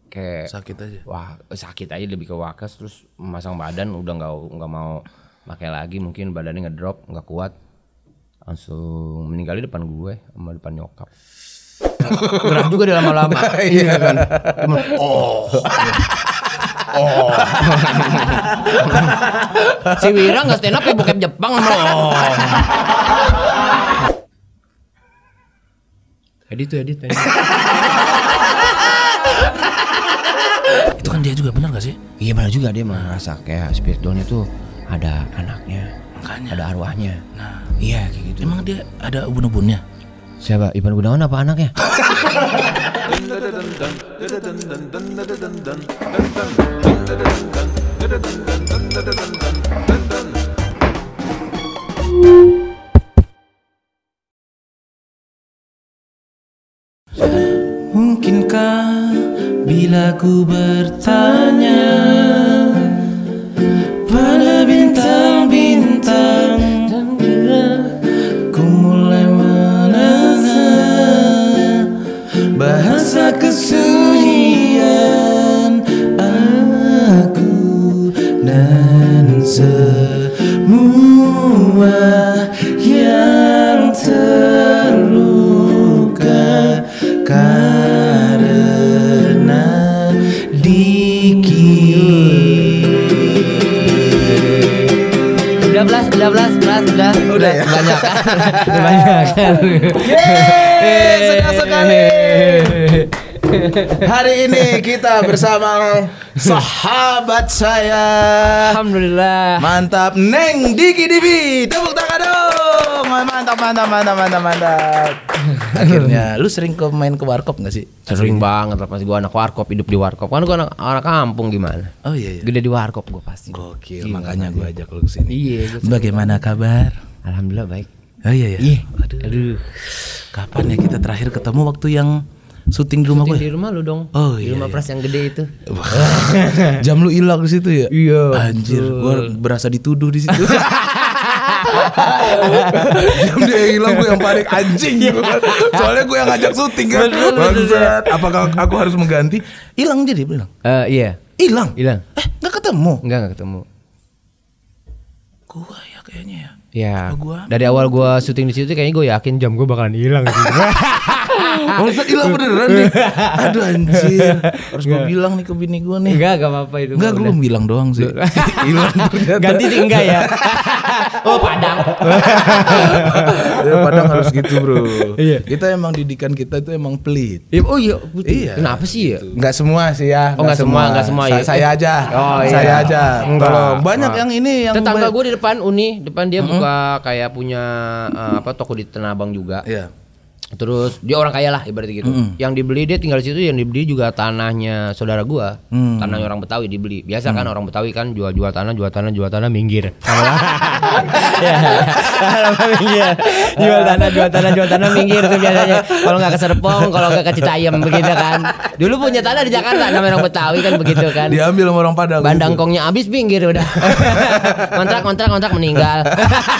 kayak sakit aja. Wah, sakit aja lebih ke wakas, terus memasang badan udah nggak mau pakai lagi, mungkin badannya ngedrop, nggak kuat. Langsung meninggal di depan gue sama depan nyokap. Gerah juga dia lama-lama. Iya kan. Si Wira nggak stand up kayak bokep Jepang Edit. Itu kan dia juga, benar gak sih? Iya benar juga, dia merasa kayak spiritualnya tuh ada anaknya, Makanya. ada arwahnya. Nah, Iya kayak gitu. emang dia ada ubun-ubunnya? Siapa? Ivan Gunawan apa anaknya? Mungkinkah bila ku bertanya pada bintang-bintang dan bila ku mulai menasa bahasa kesunyian aku dan semua yang terluka karena Udah ya? Banyak kan? Senang sekali. Hari ini kita bersama sahabat saya. Alhamdulillah. Mantap, Neng Diki Divi. Tepuk tangan dong. Mantap. Akhirnya, lu sering main ke warkop nggak sih? Sering banget lah, pasti gue anak warkop, hidup di warkop. Kan gue anak kampung gimana? Oh iya. Gede di warkop gue pasti. Gokil, Gila, makanya gue ajak lu kesini. Iya. Bagaimana kabar? Alhamdulillah baik. Oh iya. Iya. Aduh. Kapan ya kita terakhir ketemu, waktu yang syuting di rumah gue? Di rumah lu dong. Oh di iya. rumah Pras yang gede itu. Jam lu hilang di situ ya? Iya. Anjir, gue berasa dituduh di situ. Jam dia hilang, gue yang panik anjing. Soalnya gue yang ngajak syuting kan. Bangsat, apakah aku harus mengganti? Hilang jadi bilang. Iya. Hilang. Nggak ketemu. Nggak ketemu. Gua ya kayaknya ya. Ya. Apa gua? Dari awal gue syuting di situ kayaknya gue yakin jam gue bakalan hilang sih. Maksud hilang beneran nih. Aduh anjir. Harus gue bilang nih ke bini gue nih. Enggak apa-apa itu. Enggak, gue belum bilang doang sih. Hilang ternyata. Ganti sih enggak ya. Oh Padang. Ya, Padang harus gitu bro. Iya. Kita emang didikan kita itu emang pelit. Oh iya. Iya. Kenapa sih ya? Enggak semua sih ya. Oh enggak semua ya. Saya aja. Oh iya. Saya aja. Enggak. Tolong. Banyak yang ini yang tetangga gue di depan dia buka kayak punya toko di Tanah Abang juga. Iya. Terus dia orang kaya lah ibaratnya gitu. Yang dibeli dia tinggal di situ, yang dibeli juga tanahnya saudara gua. Tanahnya orang Betawi dibeli. Biasa kan orang Betawi kan jual tanah minggir. Ya. Minggir. Jual tanah minggir itu biasanya. Kalau enggak ke Serpong, kalau enggak ke Citayam begitu kan. Dulu punya tanah di Jakarta namanya orang Betawi kan begitu kan. Diambil sama orang Padang. Bandangkongnya habis minggir udah. kontrak meninggal.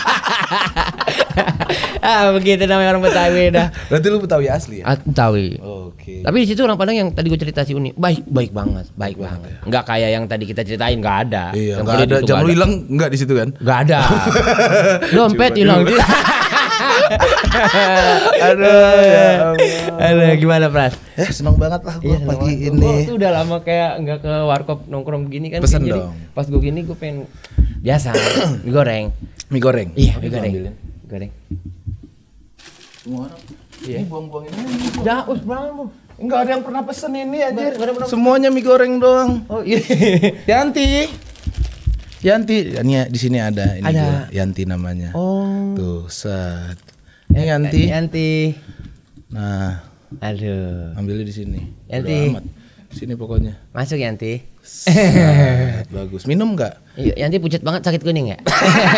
Begitu namanya orang Betawi dah. Berarti lu Betawi asli ya? Betawi. Oke. Tapi di situ orang Padang yang tadi gue cerita si Uni baik banget. Enggak kayak yang tadi kita ceritain, enggak ada. Iya, yang enggak ada. Jam lu hilang enggak di situ kan? Enggak ada. Dompet hilang. Aduh, gimana Pras? Senang banget lah gua pagi ini. Itu udah lama kayak enggak ke warkop nongkrong begini kan. Pesen jadi dong. pas gue gini gue pengen biasa mie goreng. Mie goreng. Iya, mie goreng. Semua orang. Iya. Ini buang-buang ini. Jauh banget lu. Enggak ada yang pernah pesen ini anjir. Semuanya mie goreng doang. Oh iya. Yanti. Ini di sini ada ini Ada. gua, Yanti namanya. Oh. Tuh, set. Ini Yanti. Nah, Aduh. ambilnya di sini. Yanti. Bodo amat. Sini pokoknya. Masuk Yanti. Set, bagus. Minum enggak? Iya, Yanti pucat banget, sakit kuning ya?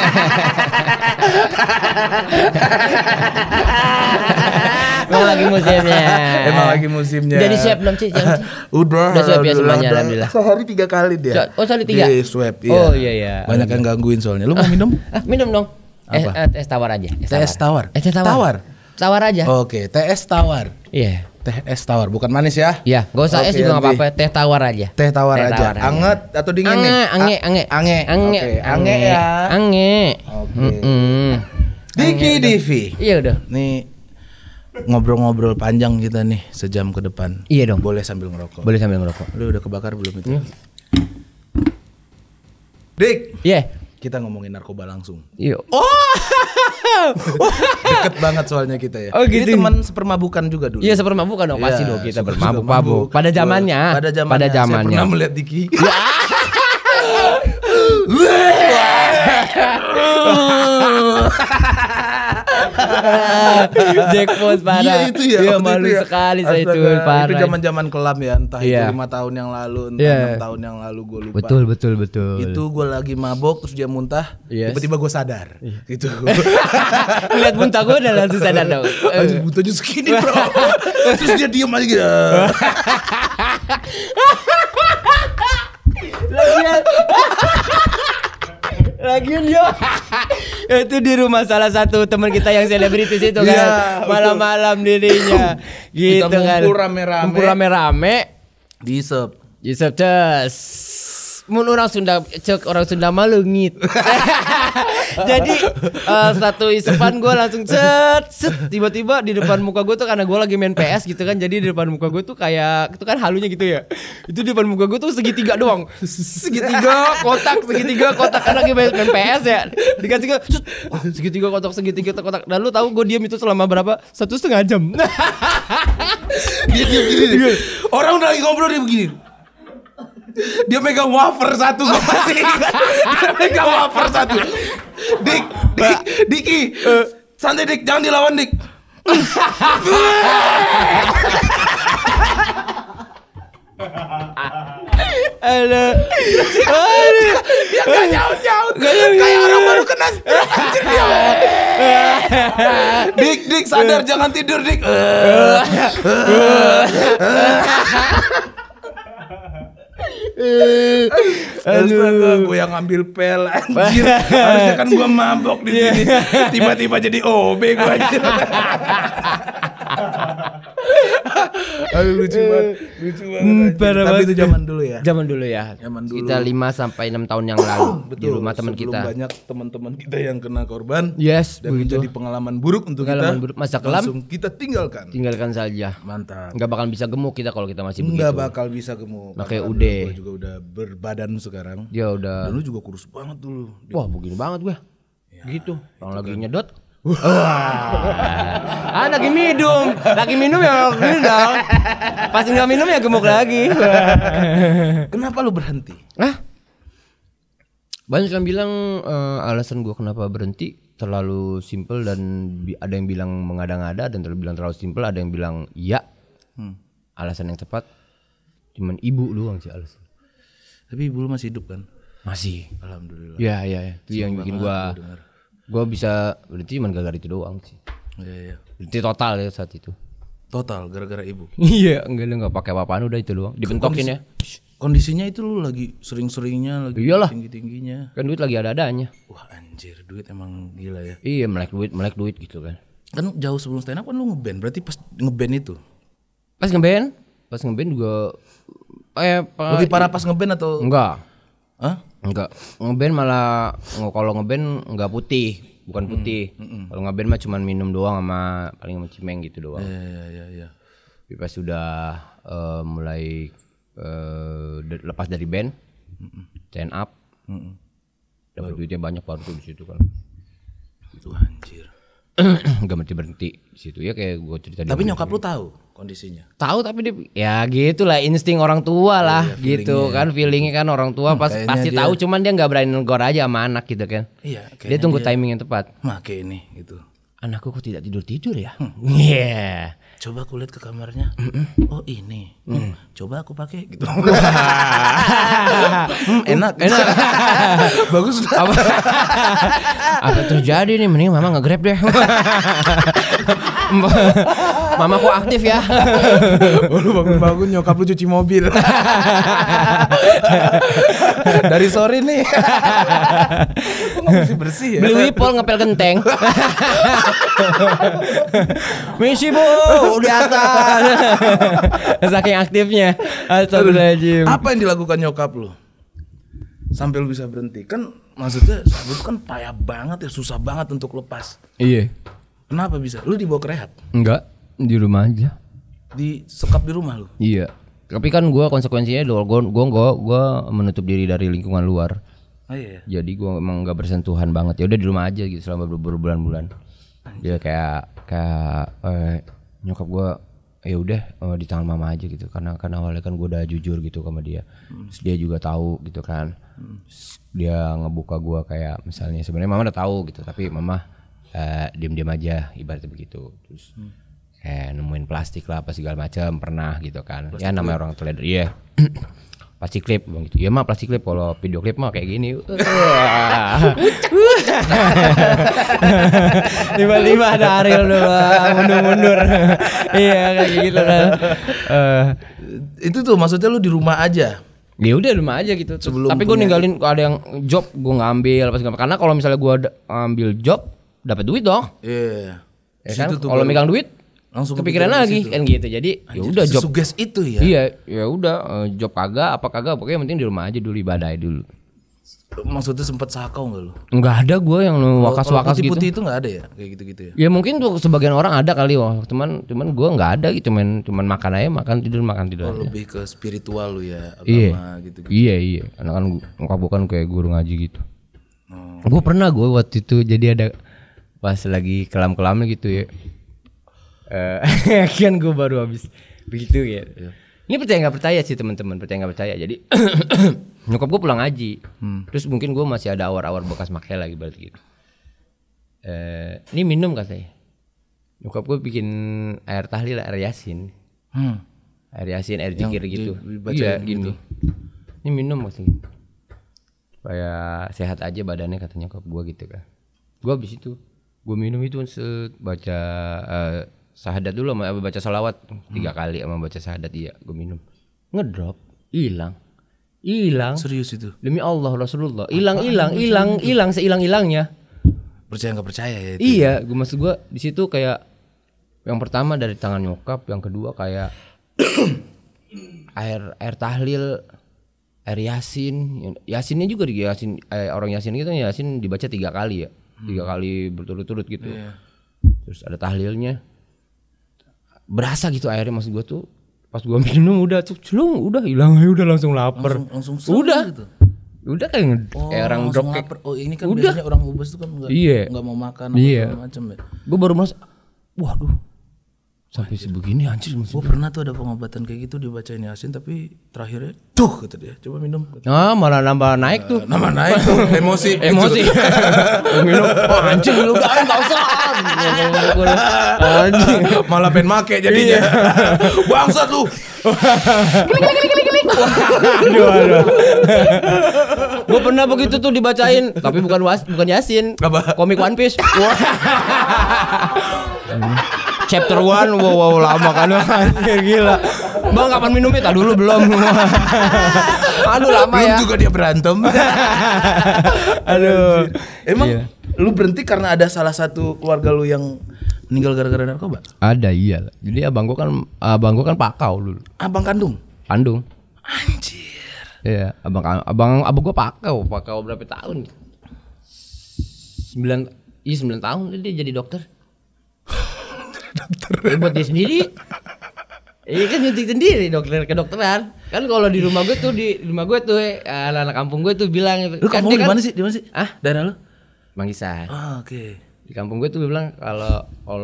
Emang lagi musimnya. Jadi siap belum sih? Udah swab ya semuanya, alhamdulillah. Sehari 3 kali dia. Oh, sehari 3? Iya, swab. Iya. Oh iya. Banyak yang gangguin soalnya. Lu mau minum? Minum dong. Apa? Es tawar aja. TS tawar. Tawar aja. Oke, TS tawar. Iya. Teh Teh es tawar, bukan manis ya? Iya, gak usah es Oke, juga nggak Yanti. apa-apa, teh tawar aja. Teh tawar aja. Anget atau dingin nih? Ange. Oke, ange ya. Ange. Oke. Diki Divi. Iya udah. Nih ngobrol-ngobrol panjang kita nih sejam ke depan. Iya dong. Boleh sambil ngerokok. Boleh sambil ngerokok. Lu udah kebakar belum itu? Dik. Iya. Kita ngomongin narkoba langsung. Iya. Oh. Deket banget soalnya kita ya. Oh, gitu. Ini teman sepermabukan juga dulu. Iya, sepermabukan dong, pasti dong kita suka bermabuk-mabuk. Pada zamannya. Saya pernah melihat Diki. Jackpot parah. Iya itu ya. Iya, waktu malu itu ya. sekali saya itu Astaga, parah. Itu zaman-zaman kelam ya, entah Iya. itu 5 tahun yang lalu, entah Iya. 6 tahun yang lalu, gue lupa. Betul. Itu gue lagi mabok terus dia muntah, Yes. tiba-tiba gue sadar. Gitu. Lihat muntah gue udah langsung sadar dong. Anjir muntahnya segini bro. Terus dia diem aja gitu. Lagian dia itu di rumah salah satu teman kita yang selebritis itu kan. Iya, Malam-malam dirinya gitu Kita kan. ngumpul rame-rame. Ngumpul rame-rame. Diisep. Yusuf Ces. Mun orang Sunda cek orang Sunda malu ngit. Jadi satu isepan gue langsung set tiba-tiba di depan muka gue tuh karena gue lagi main PS gitu kan, jadi di depan muka gue tuh kayak itu kan halunya gitu ya, itu di depan muka gue tuh segitiga doang, segitiga kotak karena lagi main PS ya, dikasih ke segitiga kotak. Dan lu tahu gue diam itu selama berapa? 1,5 jam. Dia diem gini. Orang udah lagi ngobrol dia begini. Dia megang wafer satu, gue masih ingat. Dia megang wafer satu. Diki, santai Dik, jangan dilawan Dik. Aduh. Dia gak nyaut-nyaut, kayak orang baru kena stroke. Anjir dia. Dik, sadar jangan tidur Dik. Astaga, gue yang ngambil pel anjir. Harusnya kan gue mabok di sini. Tiba-tiba jadi OB gue anjir. Aduh lucu banget. Tapi itu zaman dulu ya. Zaman dulu ya. Zaman dulu. Kita 5-6 tahun yang lalu di rumah teman Sebelum kita. banyak teman-teman kita yang kena korban. Yes, Dan begitu. menjadi pengalaman buruk untuk Pengalaman kita. buruk, masa kelam. Langsung kita tinggalkan. Tinggalkan saja. Mantap. Nggak bakal bisa gemuk kita kalau kita masih Nggak begitu. bakal bisa gemuk. Pakai Karena ude. Gue juga udah berbadan sekarang. Dia udah. Dan lu juga kurus banget dulu. Wah, begini banget gue. Gitu. Orang lagi nyedot. Lagi minum ya gini dong. Pas nggak minum ya gemuk lagi. Kenapa lu berhenti? Hah? Banyak yang bilang alasan gue kenapa berhenti terlalu simpel dan ada yang bilang mengada-ngada dan terlalu simpel, ada yang bilang iya. Alasan yang tepat cuman ibu doang sih alasan. Tapi ibu lu masih hidup kan? Masih. Alhamdulillah. Iya. Itu yang bikin gue bisa berhenti cuman gara-gara itu doang sih. Iya. Berhenti total ya saat itu. Total gara-gara ibu. Iya, enggak pakai apa-apaan udah itu doang. Dibentokin ya. Kondisinya itu lu lagi sering-seringnya, lagi Iyalah. tinggi-tingginya. Kan duit lagi ada-adanya. Wah anjir, duit emang gila ya. Iya, melek duit gitu kan. Kan jauh sebelum stand up kan lu ngeband, berarti pas ngeband itu. Pas ngeband juga Lebih parah pas ngeband atau? enggak. Hah? Enggak. Ngeband malah kalau ngeband enggak putih, bukan putih. Kalau ngeband mah cuman minum doang sama paling sama cimeng gitu doang. Iya. Tapi pas sudah mulai lepas dari band, stand up, dapat duitnya banyak baru tuh di situ kan. Itu anjir. Enggak berhenti di situ ya kayak gue cerita. Tapi nyokap lu tahu kondisinya. Tahu tapi dia ya gitulah insting orang tua lah gitu kan, feelingnya kan orang tua pasti tahu, cuman dia nggak berani negor aja sama anak gitu kan. Iya. Dia tunggu timing yang tepat. Make ini gitu. Anakku kok tidak tidur ya? Iya. Coba aku lihat ke kamarnya. Oh ini. Coba aku pakai gitu. Enak. Bagus. Apa terjadi nih? Mending mama nge-grab deh. Mama kok aktif ya? Lu bangun-bangun nyokap lu cuci mobil. Dari sore nih. Kok nggak bersih ya? Beli wipol ngepel genteng. Misi bu di atas. Saking aktifnya. Astagfirullahaladzim. Apa yang dilakukan nyokap lu sampai lu bisa berhenti? Kan maksudnya itu kan payah banget ya, susah banget untuk lepas. Iya. Kenapa bisa? Lu dibawa ke rehab? Enggak, di rumah aja. Disekap di rumah lu? Iya. Tapi kan gue konsekuensinya gue menutup diri dari lingkungan luar. Oh iya. Jadi gue emang gak bersentuhan banget. Ya udah di rumah aja gitu selama berbulan-bulan. Dia kayak nyokap gue ya udah di tangan mama aja gitu, karena awalnya kan gue udah jujur gitu sama dia. Terus dia juga tahu gitu kan. Dia ngebuka gue kayak misalnya sebenarnya mama udah tahu gitu, tapi mama diam-diam aja ibaratnya begitu. Terus kayak nemuin plastik lah apa segala macam pernah gitu kan. Plastik ya namanya orang teledor. Iya. Plastik klip bang gitu. Ya mah plastik klip, kalau video klip mah kayak gini. Tiba-tiba ada Ariel doang mundur-mundur. Iya kayak gitu kan. Itu tuh maksudnya lu di rumah aja. Ya udah rumah aja gitu. Tapi gue ninggalin ada yang job gue ngambil apa segala. Karena kalau misalnya gue ambil job dapat duit dong. Iya. Ya kan kalau megang duit langsung kepikiran lagi kan gitu. Jadi ya udah job suges itu ya. Iya, ya udah job kagak apa kagak, pokoknya yang penting di rumah aja dulu, ibadah dulu. Maksudnya sempet sakau enggak lu? Enggak ada gue yang wakas-wakas gitu. Putih itu enggak ada ya kayak gitu-gitu ya. Ya mungkin tuh sebagian orang ada kali wah, cuman gue enggak ada gitu cuman makan aja, makan tidur aja. Lebih ke spiritual lu ya, agama gitu-gitu. Iya. Karena kan nyokap gue kan kayak guru ngaji gitu. Gue pernah waktu itu jadi ada pas lagi kelam-kelamnya gitu ya. Kan gue baru habis begitu ya. Ini percaya nggak percaya sih teman-teman, percaya nggak percaya. Jadi nyokap gue pulang ngaji, terus mungkin gue masih ada awar-awar bekas makai lagi berarti gitu. Ini minum katanya. Nyokap gue bikin air tahlil, air yasin, air zikir gitu. Iya gini. Ini minum katanya, supaya sehat aja badannya katanya nyokap gue gitu kan. Gue habis itu gue minum itu baca syahadat dulu sama baca salawat 3 kali sama baca syahadat, iya gue minum ngedrop hilang serius itu demi Allah Rasulullah hilang seilang-ilangnya. Percaya nggak percaya ya itu? Iya, gue maksud gue di situ kayak yang pertama dari tangan nyokap, yang kedua kayak air tahlil, air yasinnya juga di yasin, orang yasin gitu yasin dibaca 3 kali ya, 3 kali berturut-turut gitu. Terus ada tahlilnya, berasa gitu airnya, maksud gue tuh pas gue minum udah udah hilang aja, udah langsung lapar, langsung udah gitu. Udah kayak orang drop kayak, ini kan udah. Biasanya orang obes tuh kan nggak mau makan apa macam ya. Gue baru merasa waduh sampai sebegini anjir. Gue pernah tuh ada pengobatan kayak gitu, dibacain yasin tapi terakhirnya tuh kata dia coba minum. Malah nambah naik tuh. Nambah naik tuh emosi. Minum anjing lu enggak usah. Anjing malah pengen make jadinya. Bangsat lu. Aduh. Gue pernah begitu tuh dibacain, tapi bukan yasin. Komik One Piece. Chapter 1, wow lama kan, anjir gila. Bang kapan minumnya? Dulu belum. Aduh lama belum ya. Juga dia berantem. Aduh. Emang lu berhenti karena ada salah satu keluarga lu yang meninggal gara-gara narkoba? Ada, iya. Jadi abang gua kan pakau dulu. Abang kandung? Kandung. Anjir. Iya, abang gua pakau berapa tahun? 9 tahun dia jadi dokter. Buat dia sendiri. Iya kan nyuntik sendiri kedokteran. Kan kalau di rumah gue tuh anak kampung gue tuh bilang. Lu kan kampung di kan, mana sih? Di mana sih? Daerah lu? Manggisan. Oke. Di kampung gue tuh bilang kalau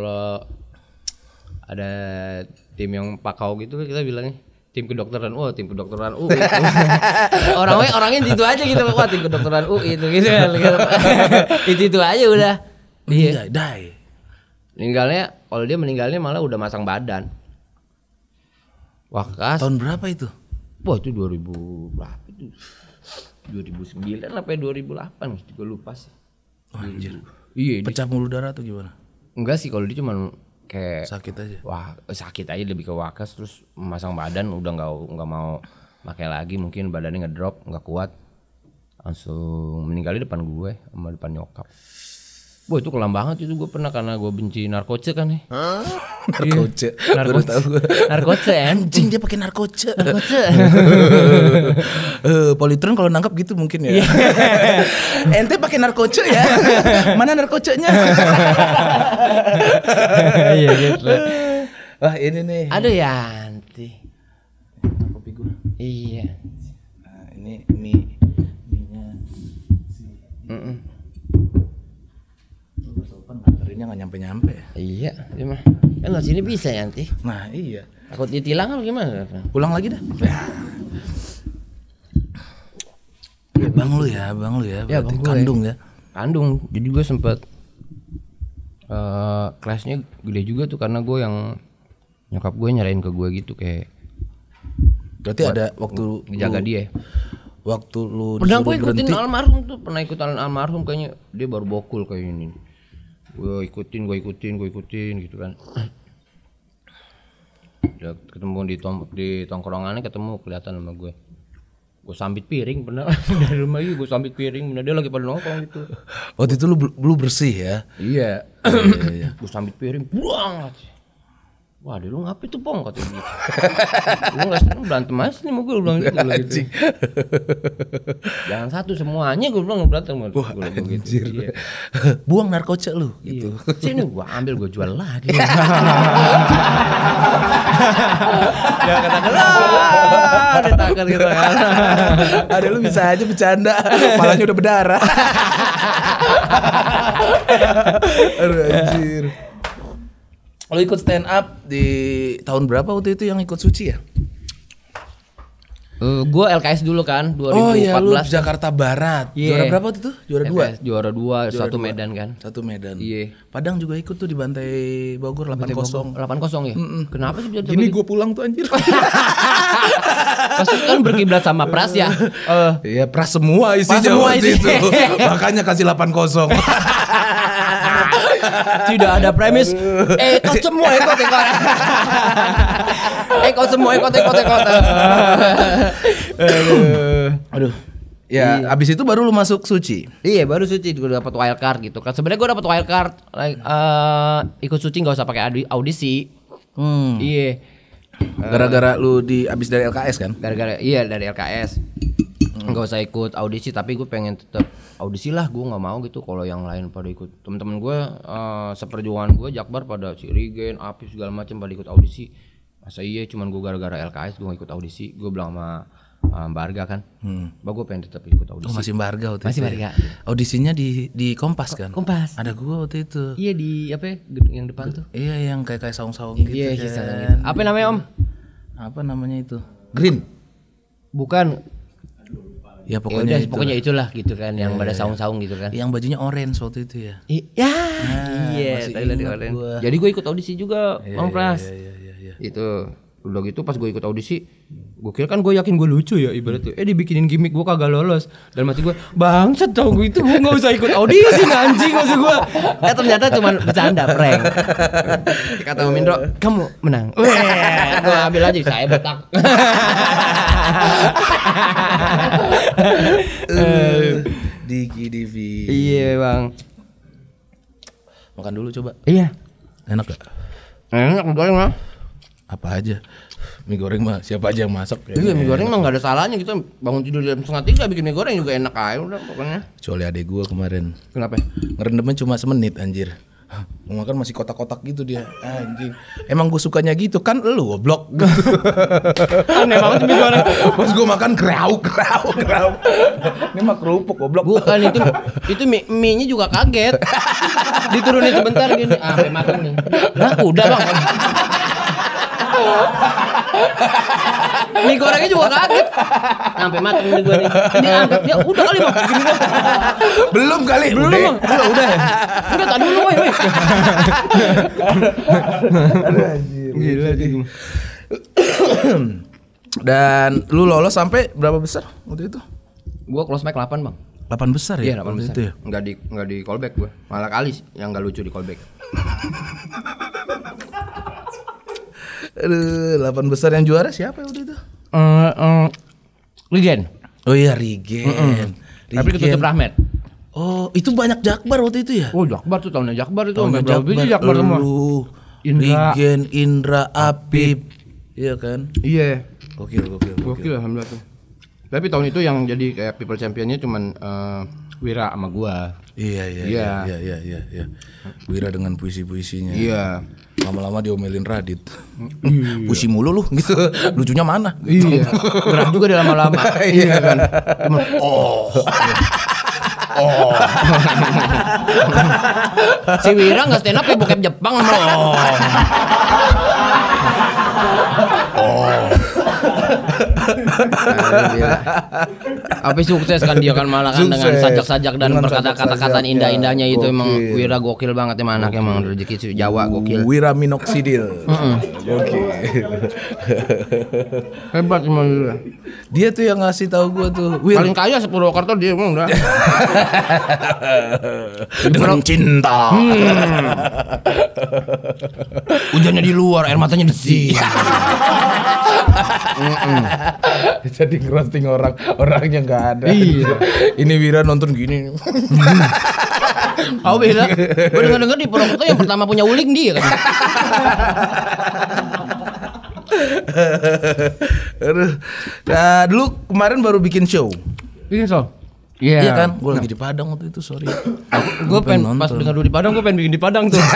ada tim yang pakau gitu kita bilangnya tim kedokteran. Tim kedokteran gitu. Orangnya itu aja gitu. Wah, tim kedokteran itu gitu. Itu aja udah. Iya, die. Kalau dia meninggalnya malah udah masang badan. Wakas. Tahun berapa itu? Wah itu 2000 berapa itu? 2009 sampai 2008, gue lupa sih. Oh, anjir. Iya. Pecah pembuluh darah atau gimana? Enggak sih, kalau dia cuma kayak sakit aja. Wah, sakit aja lebih ke wakas, terus memasang badan udah nggak mau pakai lagi, mungkin badannya ngedrop, nggak kuat, langsung meninggal di depan gue sama depan nyokap. Wah itu kelam banget itu, gue pernah karena gue benci narkoce kan nih. Narkoce. Narkoce. Narkoce Anjing dia pakai narkoce. Narkoce. Politron kalau nangkap gitu mungkin ya. Ente pakai narkoce ya. Mana narkocenya? Iya gitu. Wah ini nih. Aduh Yanti. Kopi gue. Iya. Nah, ini mie-nya. Nganterinnya nggak nyampe. Iya, gimana? Kan di sini bisa Yanti. Nah iya. Takut ditilang apa gimana? Pulang lagi dah. Bang lu ya. Ya, Berarti bang gue. kandung ya. Kandung. Jadi gue sempet kelasnya gede juga tuh karena gue yang nyokap gue nyarain ke gue gitu kayak. Berarti ada waktu Ngejaga dia. Waktu lu Pernah gue disuruh ikutin berhenti. almarhum tuh, pernah ikutan almarhum kayaknya dia baru bokul kayak ini. Gue ikutin gitu kan. Udah ketemu di tongkrongannya, ketemu kelihatan sama gue. Gue sambit piring pernah dari rumah gue sambit piring, bener dia lagi pada nongkrong gitu. Waktu itu lu bersih ya. Iya. Iya. Gue sambit piring, buang. Wah, dia lu ngapain tuh Pong katanya gitu. Lu enggak seneng berantem aja nih sama gue bilang gitu. Jangan satu semuanya gue bilang berantem sama gue gitu. Iya. Buang narkoba lu gitu. Sini gua ambil gua jual lagi. Ya kata lah, ditakar gitu kan. Ada lu bisa aja bercanda, kepalanya udah berdarah. Aduh anjir. Lu ikut stand up di tahun berapa waktu itu yang ikut Suci ya? Gua LKS dulu kan 2014. Oh iya lu Jakarta Barat. Yeah. Juara berapa waktu itu? Juara 2. Juara 2, satu Medan kan. Satu Medan. Iya. Padang juga ikut tuh di Bantai Bogor 8-0. 8-0 ya? Kenapa sih bisa Gini gue pulang tuh anjir. Pasti kan berkiblat sama Pras ya. Iya, Pras semua isinya semua waktu itu. isinya. Makanya kasih 8-0. Tidak ada premis. Ikut semua ikut. Ikut semua ikut. Aduh. Ya, abis itu baru lu masuk Suci. Iya, baru Suci gue dapat wild card gitu kan. Sebenarnya gue dapat wild card ikut Suci nggak usah pakai audisi. Iya. Gara-gara lu abis dari LKS kan? Gara-gara iya dari LKS. Nggak usah ikut audisi, tapi gue pengen tetap audisi lah. Gue nggak mau gitu kalau yang lain pada ikut. Temen-temen gue seperjuangan gue Jakbar pada si Rigen, Apif segala macam pada ikut audisi. Masa iya cuman gue gara-gara LKS gue nggak ikut audisi. Gue bilang sama Mbak Arga kan, Mbak gue pengen tetap ikut audisi. Oh masih Mbak Arga waktu masih itu. Mbak Arga. Audisinya di Kompas kan? Kompas. Ada gue waktu itu. Iya di apa ya, yang depan tuh. Iya yang kayak saung-saung gitu. Iya kan. gitu. Apa namanya Om? Apa namanya itu? Green. Bukan. Ya Pokoknya pokoknya itulah gitu kan, yang pada saung-saung gitu kan. Yang bajunya orange waktu itu ya. Iya. Iya, masih tadi ingat kalian. gua. Jadi gue ikut audisi juga, Om Pras. Iya. Itu udah gitu pas gue ikut audisi, gue kira kan gue yakin gue lucu ya ibaratnya. Dibikinin gimmick gue kagak lolos. Dan mati gue, bangsat tau gue itu gue nggak usah ikut audisi anjing maksud gue. Ternyata cuma bercanda prank. Kata Om Indro, kamu menang. Gue ambil aja saya botak. Diki Divi. Iya bang. Makan dulu coba. Iya. Enak gak? Enak goreng mah. Apa aja? Mie goreng mah siapa aja yang masak. Iya mie goreng mah nggak ada salahnya, kita bangun tidur jam 2:30 bikin mie goreng juga enak aja udah pokoknya. Kecuali adek gua kemarin. Kenapa? Ngerendamnya cuma semenit anjir. Mau makan masih kotak-kotak gitu dia. Anjing. Emang gue sukanya gitu kan lu goblok. Aneh banget mie goreng. Pas gue makan krauk. Ini mah kerupuk goblok. Bukan itu mie-nya juga kaget. Diturunin sebentar gini, sampai makan nih. Nah, udah bang. Mie gorengnya juga kaget. Sampai makan mie gue nih. Diangkat dia udah kali bang. Gini bang. Belum kali. Belum udah. bang. Udah. Udah tadi dulu woi. Aduh anjir. Gila sih. Dan lu lolos sampai berapa besar waktu itu? Gua close mic 8 bang. 8 besar ya? Iya 8 besar. Itu ya? Enggak di callback gue. Malah kali yang enggak lucu di callback. Aduh, 8 besar yang juara siapa ya waktu itu? Regen. Oh iya Regen. Tapi ketutup Rahmat. Oh, itu banyak Jakbar waktu itu ya? Oh, Jakbar tuh tahunnya Jakbar itu. Tahunnya Jakbar semua. Regen, Indra, Apip. Iya kan? Iya. Gokil. Alhamdulillah tuh. Tapi tahun itu yang jadi kayak people championnya cuman Wira sama gua. Iya. Wira dengan puisi-puisinya. Iya. Lama-lama diomelin Radit. Puisi mulu lu gitu. Lucunya mana? Iya. Gerah juga dia lama-lama. Iya kan. Si Wira nggak stand up ya bokep Jepang Tapi sukses kan dia kan malah kan dengan sajak-sajak dan kata-kata indah-indahnya itu emang Wira gokil banget emang anaknya emang rezeki Jawa gokil. Wira Minoxidil. Gokil. Hebat emang Wira. Dia tuh yang ngasih tahu gua tuh. Paling kaya Purwokerto dia emang udah. Dengan cinta. Hujannya di luar, air matanya di sini. Jadi ngerosting orangnya nggak ada. Iya. Ini Wira nonton gini. Kau beda. Gue dengar di Purwokerto yang pertama punya uling dia kan. Aduh. Nah, dulu kemarin baru bikin show. Bikin show. Iya kan, gue lagi di Padang waktu itu, sorry. Gue pengen pas dengar dulu di Padang, gue pengen bikin di Padang tuh.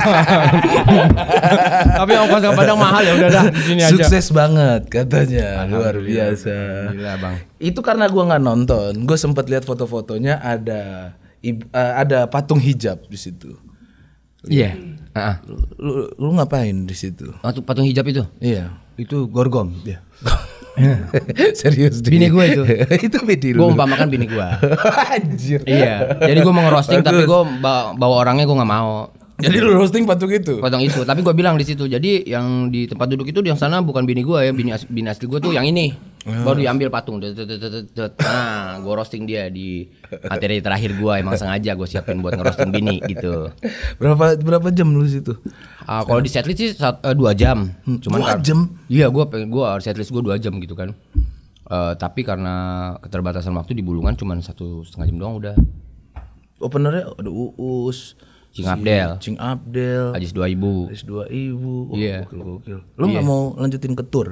Tapi ongkos ke Padang mahal ya udah dah di sini aja. Sukses banget katanya, luar biasa. Gila bang. Itu karena gue nggak nonton, gue sempat lihat foto-fotonya ada patung hijab di situ. Iya. Lu ngapain di situ? Patung hijab itu? Iya. Itu gorgom dia. Serius bini gue itu. Itu bini lu. Gue umpamakan bini gue. Anjir. Iya. Jadi gue mau ngerosting tapi gue bawa orangnya gue nggak mau. Jadi lu roasting patung itu? Patung itu. Tapi gue bilang di situ. Jadi yang di tempat duduk itu yang sana bukan bini gue ya. Bini asli gue tuh yang ini. Baru diambil patung. Nah, gue roasting dia di materi terakhir gue. Emang sengaja gue siapin buat ngerosting bini gitu. Berapa jam lu situ? Kalau di setlist sih 2 jam. Cuman 2 jam? Iya, gue setlist gue 2 jam gitu kan. Tapi karena keterbatasan waktu di Bulungan cuman 1,5 jam doang udah. Openernya ada Uus, Cing Abdel, Ajis 2000. Iya. Gokil. Lu nggak mau lanjutin ke tour?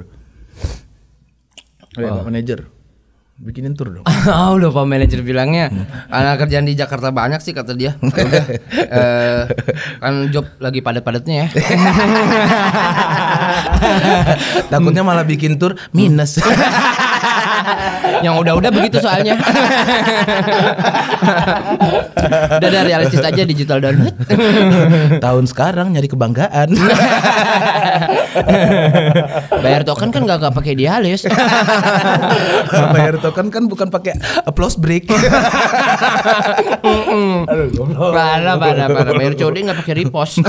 Pak manajer, bikinin tour dong. Udah Pak manajer bilangnya, karena kerjaan di Jakarta banyak sih kata dia. Udah, kan job lagi padat-padatnya ya. Takutnya malah bikin tour minus. Yang udah begitu soalnya. Udah realistis aja digital download. Tahun sekarang nyari kebanggaan. Bayar token kan gak pakai dialis. Bayar token kan bukan pakai applause break. Parah. Bayar COD gak pakai repost.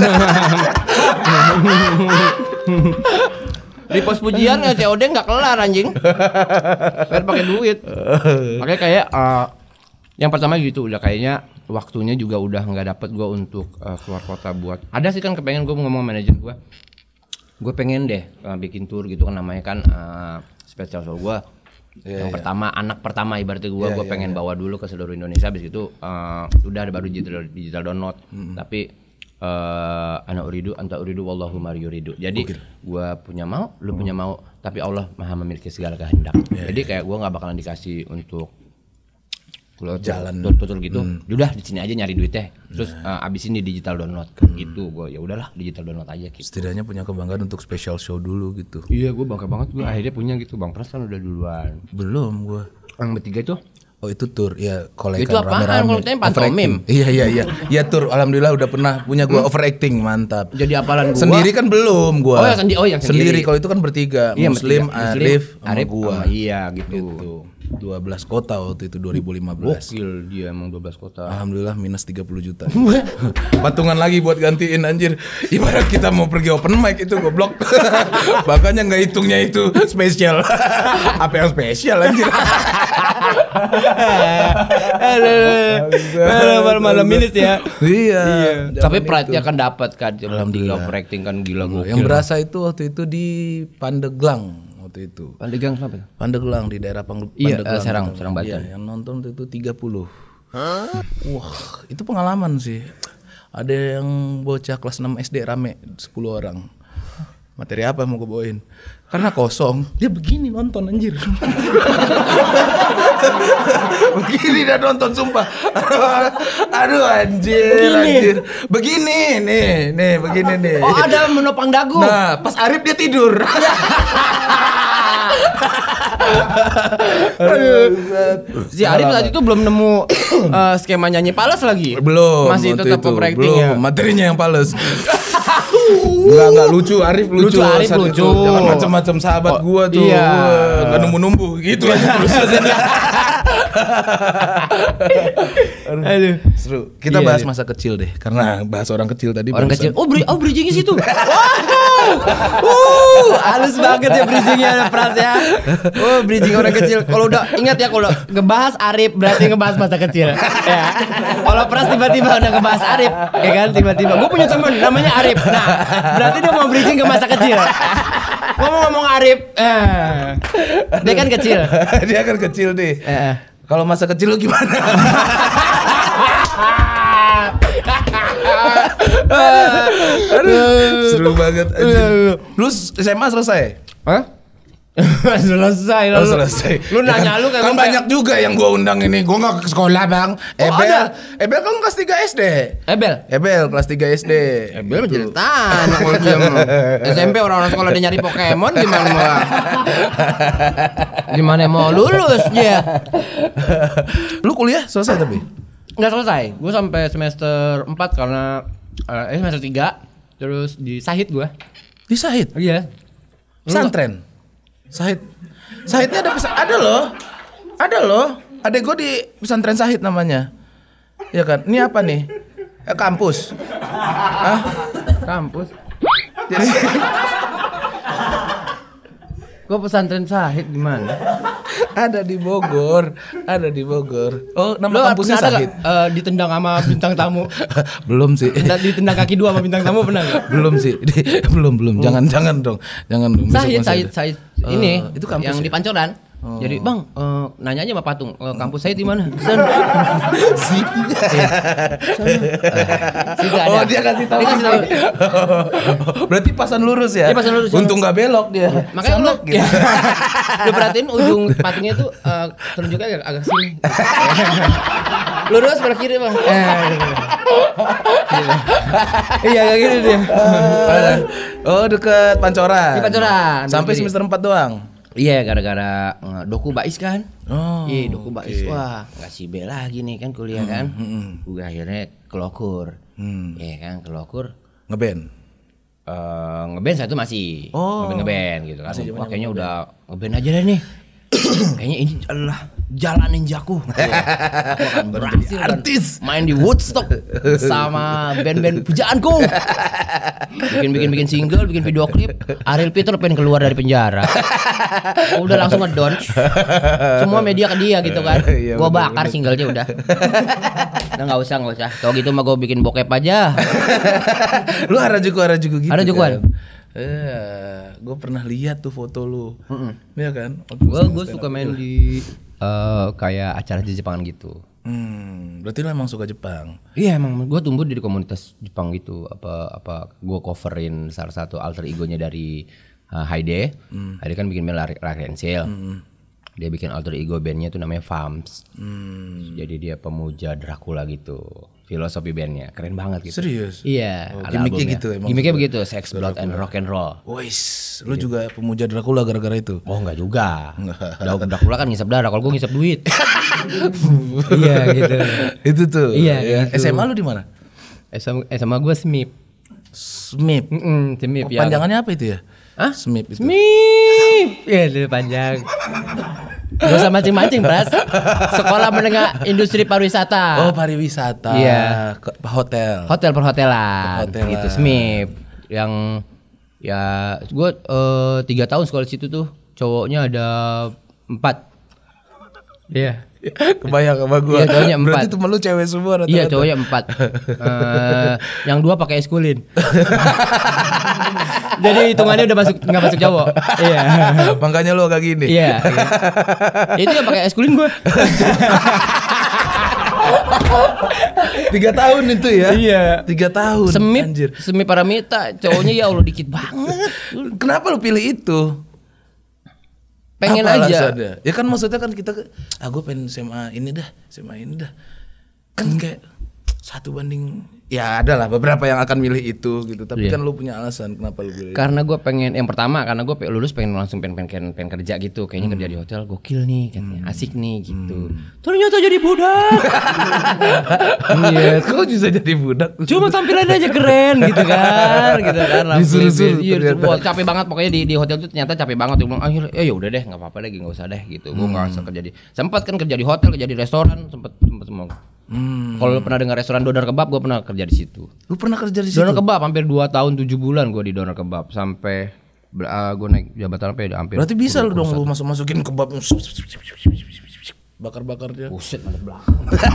Repost pujian ya COD nggak kelar anjing. Bayar pakai duit. Makanya kayak yang pertama gitu udah kayaknya waktunya juga udah nggak dapet gue untuk keluar kota buat. Ada sih kan kepengen gue ngomong manajer gue. Gue pengen deh bikin tour gitu kan namanya kan special show gue. Yang pertama anak pertama ibaratnya gue pengen bawa dulu ke seluruh Indonesia. Habis itu udah ada baru digital download. Tapi ana uridu anta uridu wallahu ma yuridu. Jadi gua punya mau, lu punya mau, tapi Allah Maha memiliki segala kehendak. Jadi kayak gua enggak bakalan dikasih untuk jalan tur gitu. Udah di sini aja nyari duitnya. Terus abisin di digital download gitu. Gua ya udahlah digital download aja gitu. Setidaknya punya kebanggaan untuk special show dulu gitu. Iya, gua bangga banget gua akhirnya punya gitu. Bang Pras kan udah duluan. Belum gua. Yang bertiga itu Oh itu tour ya kolekan itu apaan kalau tanya pantomim? Iya. Ya tour alhamdulillah udah pernah punya gua overacting mantap. Jadi apalan gua? Sendiri kan belum gua. Yang sendiri. Kalau itu kan bertiga, Muslim, Arif sama gua. Iya gitu. 12 kota waktu itu 2015. Gokil dia emang 12 kota. Alhamdulillah minus 30 juta. Patungan lagi buat gantiin anjir. Ibarat kita mau pergi open mic itu goblok. Makanya nggak hitungnya itu spesial. Apa yang spesial anjir? Malam minus ya. Iya. Tapi pride-nya kan dapat kan. Alhamdulillah. Overacting kan gila gokil. Yang berasa itu waktu itu di Pandeglang waktu itu. Pandeglang apa? Pandeglang di daerah Pandeglang. Iya, Serang Banten. Iya, yang nonton itu 30. Wah, itu pengalaman sih. Ada yang bocah kelas 6 SD rame 10 orang. Materi apa mau gue bawain? Karena kosong, dia begini nonton anjir. Begini dia nonton sumpah. Aduh anjir. Begini nih, begini nih. Oh, ada menopang dagu. Nah, pas Arif dia tidur. Si Arif saat itu belum nemu skema nyanyi pales lagi. Belum. Masih tetap overacting ya. Materinya yang pales. Enggak lucu, Arif lucu. Arif lucu. Jangan macam-macam sahabat gua tuh. Iya. Enggak numbu-numbu gitu aja terus. Aduh. Seru. Kita bahas masa kecil deh, karena bahas orang kecil tadi. Orang kecil. Oh, bridging situ. Halus banget ya bridgingnya Pras ya. Oh, bridging orang kecil. Kalau udah ingat ya kalau ngebahas Arif berarti ngebahas masa kecil. Ya. Kalau Pras tiba-tiba udah ngebahas Arif, ya kan tiba-tiba. Gue punya teman namanya Arif. Nah, berarti dia mau bridging ke masa kecil. Ngomong-ngomong Arif, dia kan kecil. Dia kan kecil nih. Kalau masa kecil lu gimana? Aduh, seru banget aja. Lu SMA selesai? Hah? Selesai lalu. Selesai. Lu nanya ya lu kayak kan banyak juga yang gua undang ini. Gua enggak ke sekolah, Bang. Ebel kan kelas 3 SD. Ebel kelas 3 SD. Ebel menjadi tanya kalau dia mau. SMP orang-orang sekolah dia nyari Pokemon gimana mau? Gimana mau lulus dia? Lu kuliah selesai tapi? Enggak selesai. Gua sampai semester 4 karena semester 3 terus di Sahid gua. Di Sahid? Iya. Pesantren. Sahidnya ada loh. Adek gue di pesantren Sahid namanya. Ya kan? Ini apa nih? Kampus. Kampus. Jadi gua pesantren Sahid gimana? Ada di Bogor. Oh, nama kampusnya Sahid. Ditendang sama bintang tamu. Belum sih. Ditendang kaki dua sama bintang tamu pernah enggak? Belum sih. Belum. Jangan dong. Sahid. Ini itu kampus yang ya? di Pancoran. Jadi Bang, nanya aja sama Patung, kampus saya di mana? Sana. Oh, dia kasih tahu. Berarti pasan lurus ya? Iya, pasan lurus. Untung nggak belok dia. Makanya lu, gitu. Lu perhatiin ujung patungnya tuh telunjuknya agak sini. Lurus belok kiri Bang. Iya kayak gitu dia. Oh, dekat Pancoran. Di Pancoran. Sampai semester 4 doang. Iya, gara-gara Doku Bais kan. Iya, Doku Bais. Wah, nggak si B lagi nih kan kuliah kan. Gue akhirnya ke Lokur. Iya kan, ke Lokur. Ngeband. Ngeband saya tuh masih. Ngeband gitu kan. Wah, kayaknya udah ngeband aja deh nih. Kayaknya ini adalah jalan ninjaku. Aku akan berhasil artis main di Woodstock sama band-band pujaanku. Bikin single, bikin video klip. Ariel Peter pengen keluar dari penjara. Udah langsung ngedon. Semua media ke dia gitu kan. Gua bakar singlenya udah. Udah nggak usah. Kalau gitu mah gua bikin bokep aja. Lu Harajuku gitu. Harajukuan. Gue pernah lihat tuh foto lu. Iya kan? Gue suka main di kayak acara di Jepangan gitu. Berarti lu emang suka Jepang. Iya emang gue tumbuh di komunitas Jepang gitu. Apa gue coverin salah satu alter egonya dari Haide. Haide kan bikin band Rakensil. Dia bikin alter ego bandnya tuh namanya Fams. Jadi dia pemuja Dracula gitu. Filosofi bandnya keren banget gitu. Serius? Iya. Gimiknya gitu emang. Gimiknya begitu, sex, blood, and rock and roll. Wis, lu juga pemuja Dracula gara-gara itu? Oh enggak juga. Dracula kan ngisap darah, kalau gue ngisap duit. Iya gitu. Itu tuh. Iya. Gitu. SMA lu di mana? SMA gue SMIP. SMIP. SMIP ya. Panjangannya apa itu ya? Hah? SMIP itu. SMIP. Ya itu panjang. Gak usah mancing-mancing, Pras. Sekolah menengah industri pariwisata. Oh, pariwisata. Iya. Hotel. Hotel perhotelan. Perhotelan. Gitu, SMIP. Yang ya gue 3 tahun sekolah di situ tuh. Cowoknya ada 4. Iya. Kebayang sama gue. Iya, cowoknya 4. Berarti temen lu cewek semua rata-rata. Iya, cowoknya 4. Yang 2 pakai eskulin. Jadi hitungannya udah nggak masuk cowok. Iya. Makanya lu agak gini. Iya. Itu yang pakai eskulin gue. 3 tahun itu ya. Iya. 3 tahun. Anjir. Semi paramita, cowoknya ya Allah dikit banget. Kenapa lu pilih itu? Pengen Apa aja. alasannya? Ya kan maksudnya kan kita gue pengen SMA ini dah. Kan kayak 1 banding. Ya ada lah beberapa yang akan milih itu gitu. Tapi kan lu punya alasan kenapa lu pilih. Karena gue pengen, yang pertama karena gue lulus pengen langsung pengen kerja gitu. Kayaknya kerja di hotel gokil nih katanya, asik nih gitu. Ternyata jadi budak. Iya, kok bisa jadi budak? Cuma tampilannya aja keren gitu kan. Disuruh-suruh Iya, ternyata. capek banget pokoknya di hotel itu ternyata capek banget. Gue bilang, ya udah deh, nggak apa-apa lagi, nggak usah deh gitu. Gue nggak usah kerja di. Sempat kan kerja di hotel, kerja di restoran, sempat semua. Kalau lu pernah dengar restoran Doner Kebab, gue pernah kerja di situ. Lu pernah kerja di situ? Doner Kebab hampir 2 tahun 7 bulan gue di Doner Kebab sampai gue naik jabatan apa ya hampir. Berarti bisa lu dong lu masukin kebab bakar-bakar dia. Buset, mantep belakang.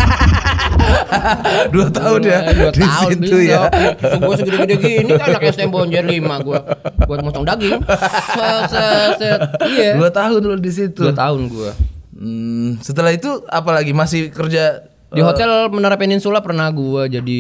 2 tahun ya. 2 di tahun situ bisa. ya. Gue segede-gede gini kan anak STM Bonjer 5 gue buat motong daging. Set. Iya. 2 tahun lu di situ. 2 tahun gue. Setelah itu apa lagi masih kerja Di Hotel Menara Peninsula pernah gue jadi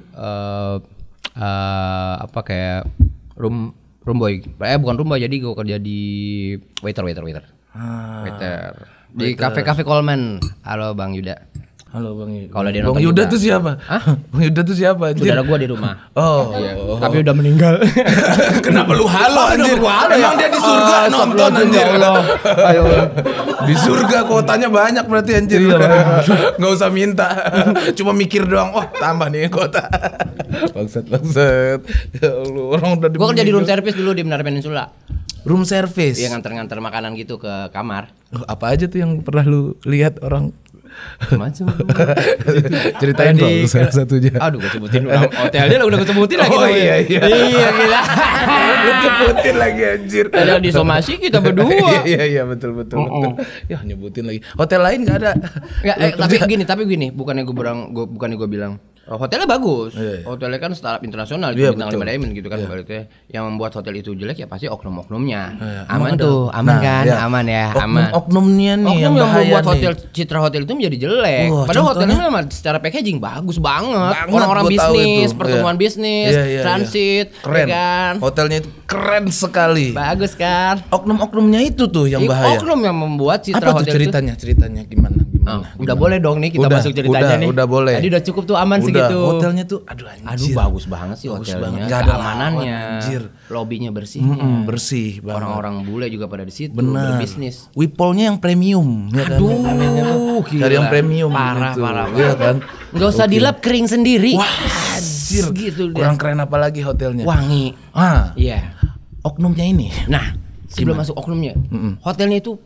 apa kayak room boy. Bukan room boy, jadi gue kerja di waiter. Waiter. Di kafe Coleman. Halo Bang Yuda. Halo Bang Yuda. Kalau dia Bang nonton Yuda juga. tuh siapa? Hah? Bang Yuda tuh siapa anjir? Saudara gue di rumah. Oh. Iya. Tapi udah meninggal. Kenapa lu halo anjir? Emang dia di surga nonton anjir. Ayo. Di surga kuotanya banyak berarti anjir. Enggak usah minta. Cuma mikir doang. Oh, tambah nih kuota. Bangsat. Ya Allah, orang udah Gue kerja di room service dulu di Menara Peninsula. room service. Iya, nganter makanan gitu ke kamar. Apa aja tuh yang pernah lu lihat orang? Macam. Ceritain dong salah satunya. Aduh, gue sebutin hotelnya udah gue sebutin lagi. Oh iya. Iya gila. Lu sebutin lagi anjir. Ada di somasi kita berdua. Iya betul. Ya nyebutin lagi. Hotel lain enggak ada. Enggak, tapi gini, bukannya gue bilang hotelnya bagus. Hotelnya kan startup internasional, bintang 5 diamond gitu kan. Berarti yang membuat hotel itu jelek ya pasti oknum-oknumnya. Aman tuh, aman kan? Aman ya, aman. Oknumnya nih yang bahaya membuat hotel, citra hotel itu menjadi jelek. Padahal hotelnya memang secara packaging bagus banget. Orang-orang bisnis, pertemuan bisnis, transit, keren. kan? Hotelnya itu keren sekali. Bagus kan? Oknum-oknumnya itu tuh yang bahaya. Oknum yang membuat citra apa hotel tuh ceritanya gimana? Udah boleh dong nih kita masuk ceritanya nih. Udah boleh. Tadi udah cukup tuh aman segitu. Hotelnya tuh aduh bagus banget sih hotelnya. Gak ada keamanannya. Anjir. Lobbynya bersihnya. Bersih banget. Orang-orang bule juga pada di situ berbisnis. Wipolnya yang premium ya kan. Aduh, gila. Dari yang premium parah. Iya kan. Enggak usah dilap, kering sendiri. Wah, anjir. Gitu kurang keren apa lagi hotelnya? Wangi. Iya. Oknumnya ini. Nah, sebelum masuk oknumnya, hotelnya itu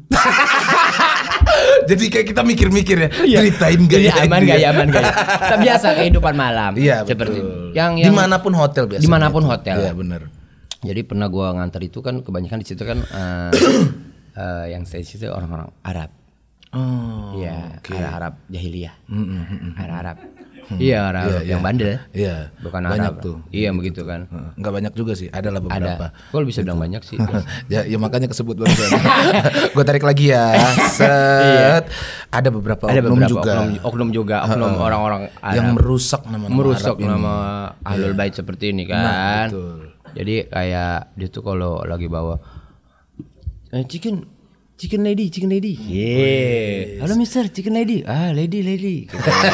jadi kayak kita mikir-mikir ya, ceritain gak ya? Aman gak ya? Kita biasa kehidupan malam. Iya, seperti betul. Yang dimanapun hotel biasanya. Dimanapun hotel. Iya benar. Jadi pernah gua nganter itu kan kebanyakan di situ kan yang stay di situ orang-orang Arab. Oh. Iya, okay. Arab jahiliyah. Arab. Iya, Arab yang bandel. Iya. Bukan banyak Arab. Tuh. Iya, begitu kan. Enggak banyak juga sih, ada lah beberapa. Kok bisa bilang banyak sih? ya makanya kesebut barusan. Gue tarik lagi ya. Set. Ada beberapa oknum juga. Oknum orang-orang Arab yang merusak nama Ahlul Bait seperti ini kan. Nah, betul. Jadi kayak dia tuh kalau lagi bawa Chicken lady. Yeah. Halo Mister, chicken lady. Lady. Lady.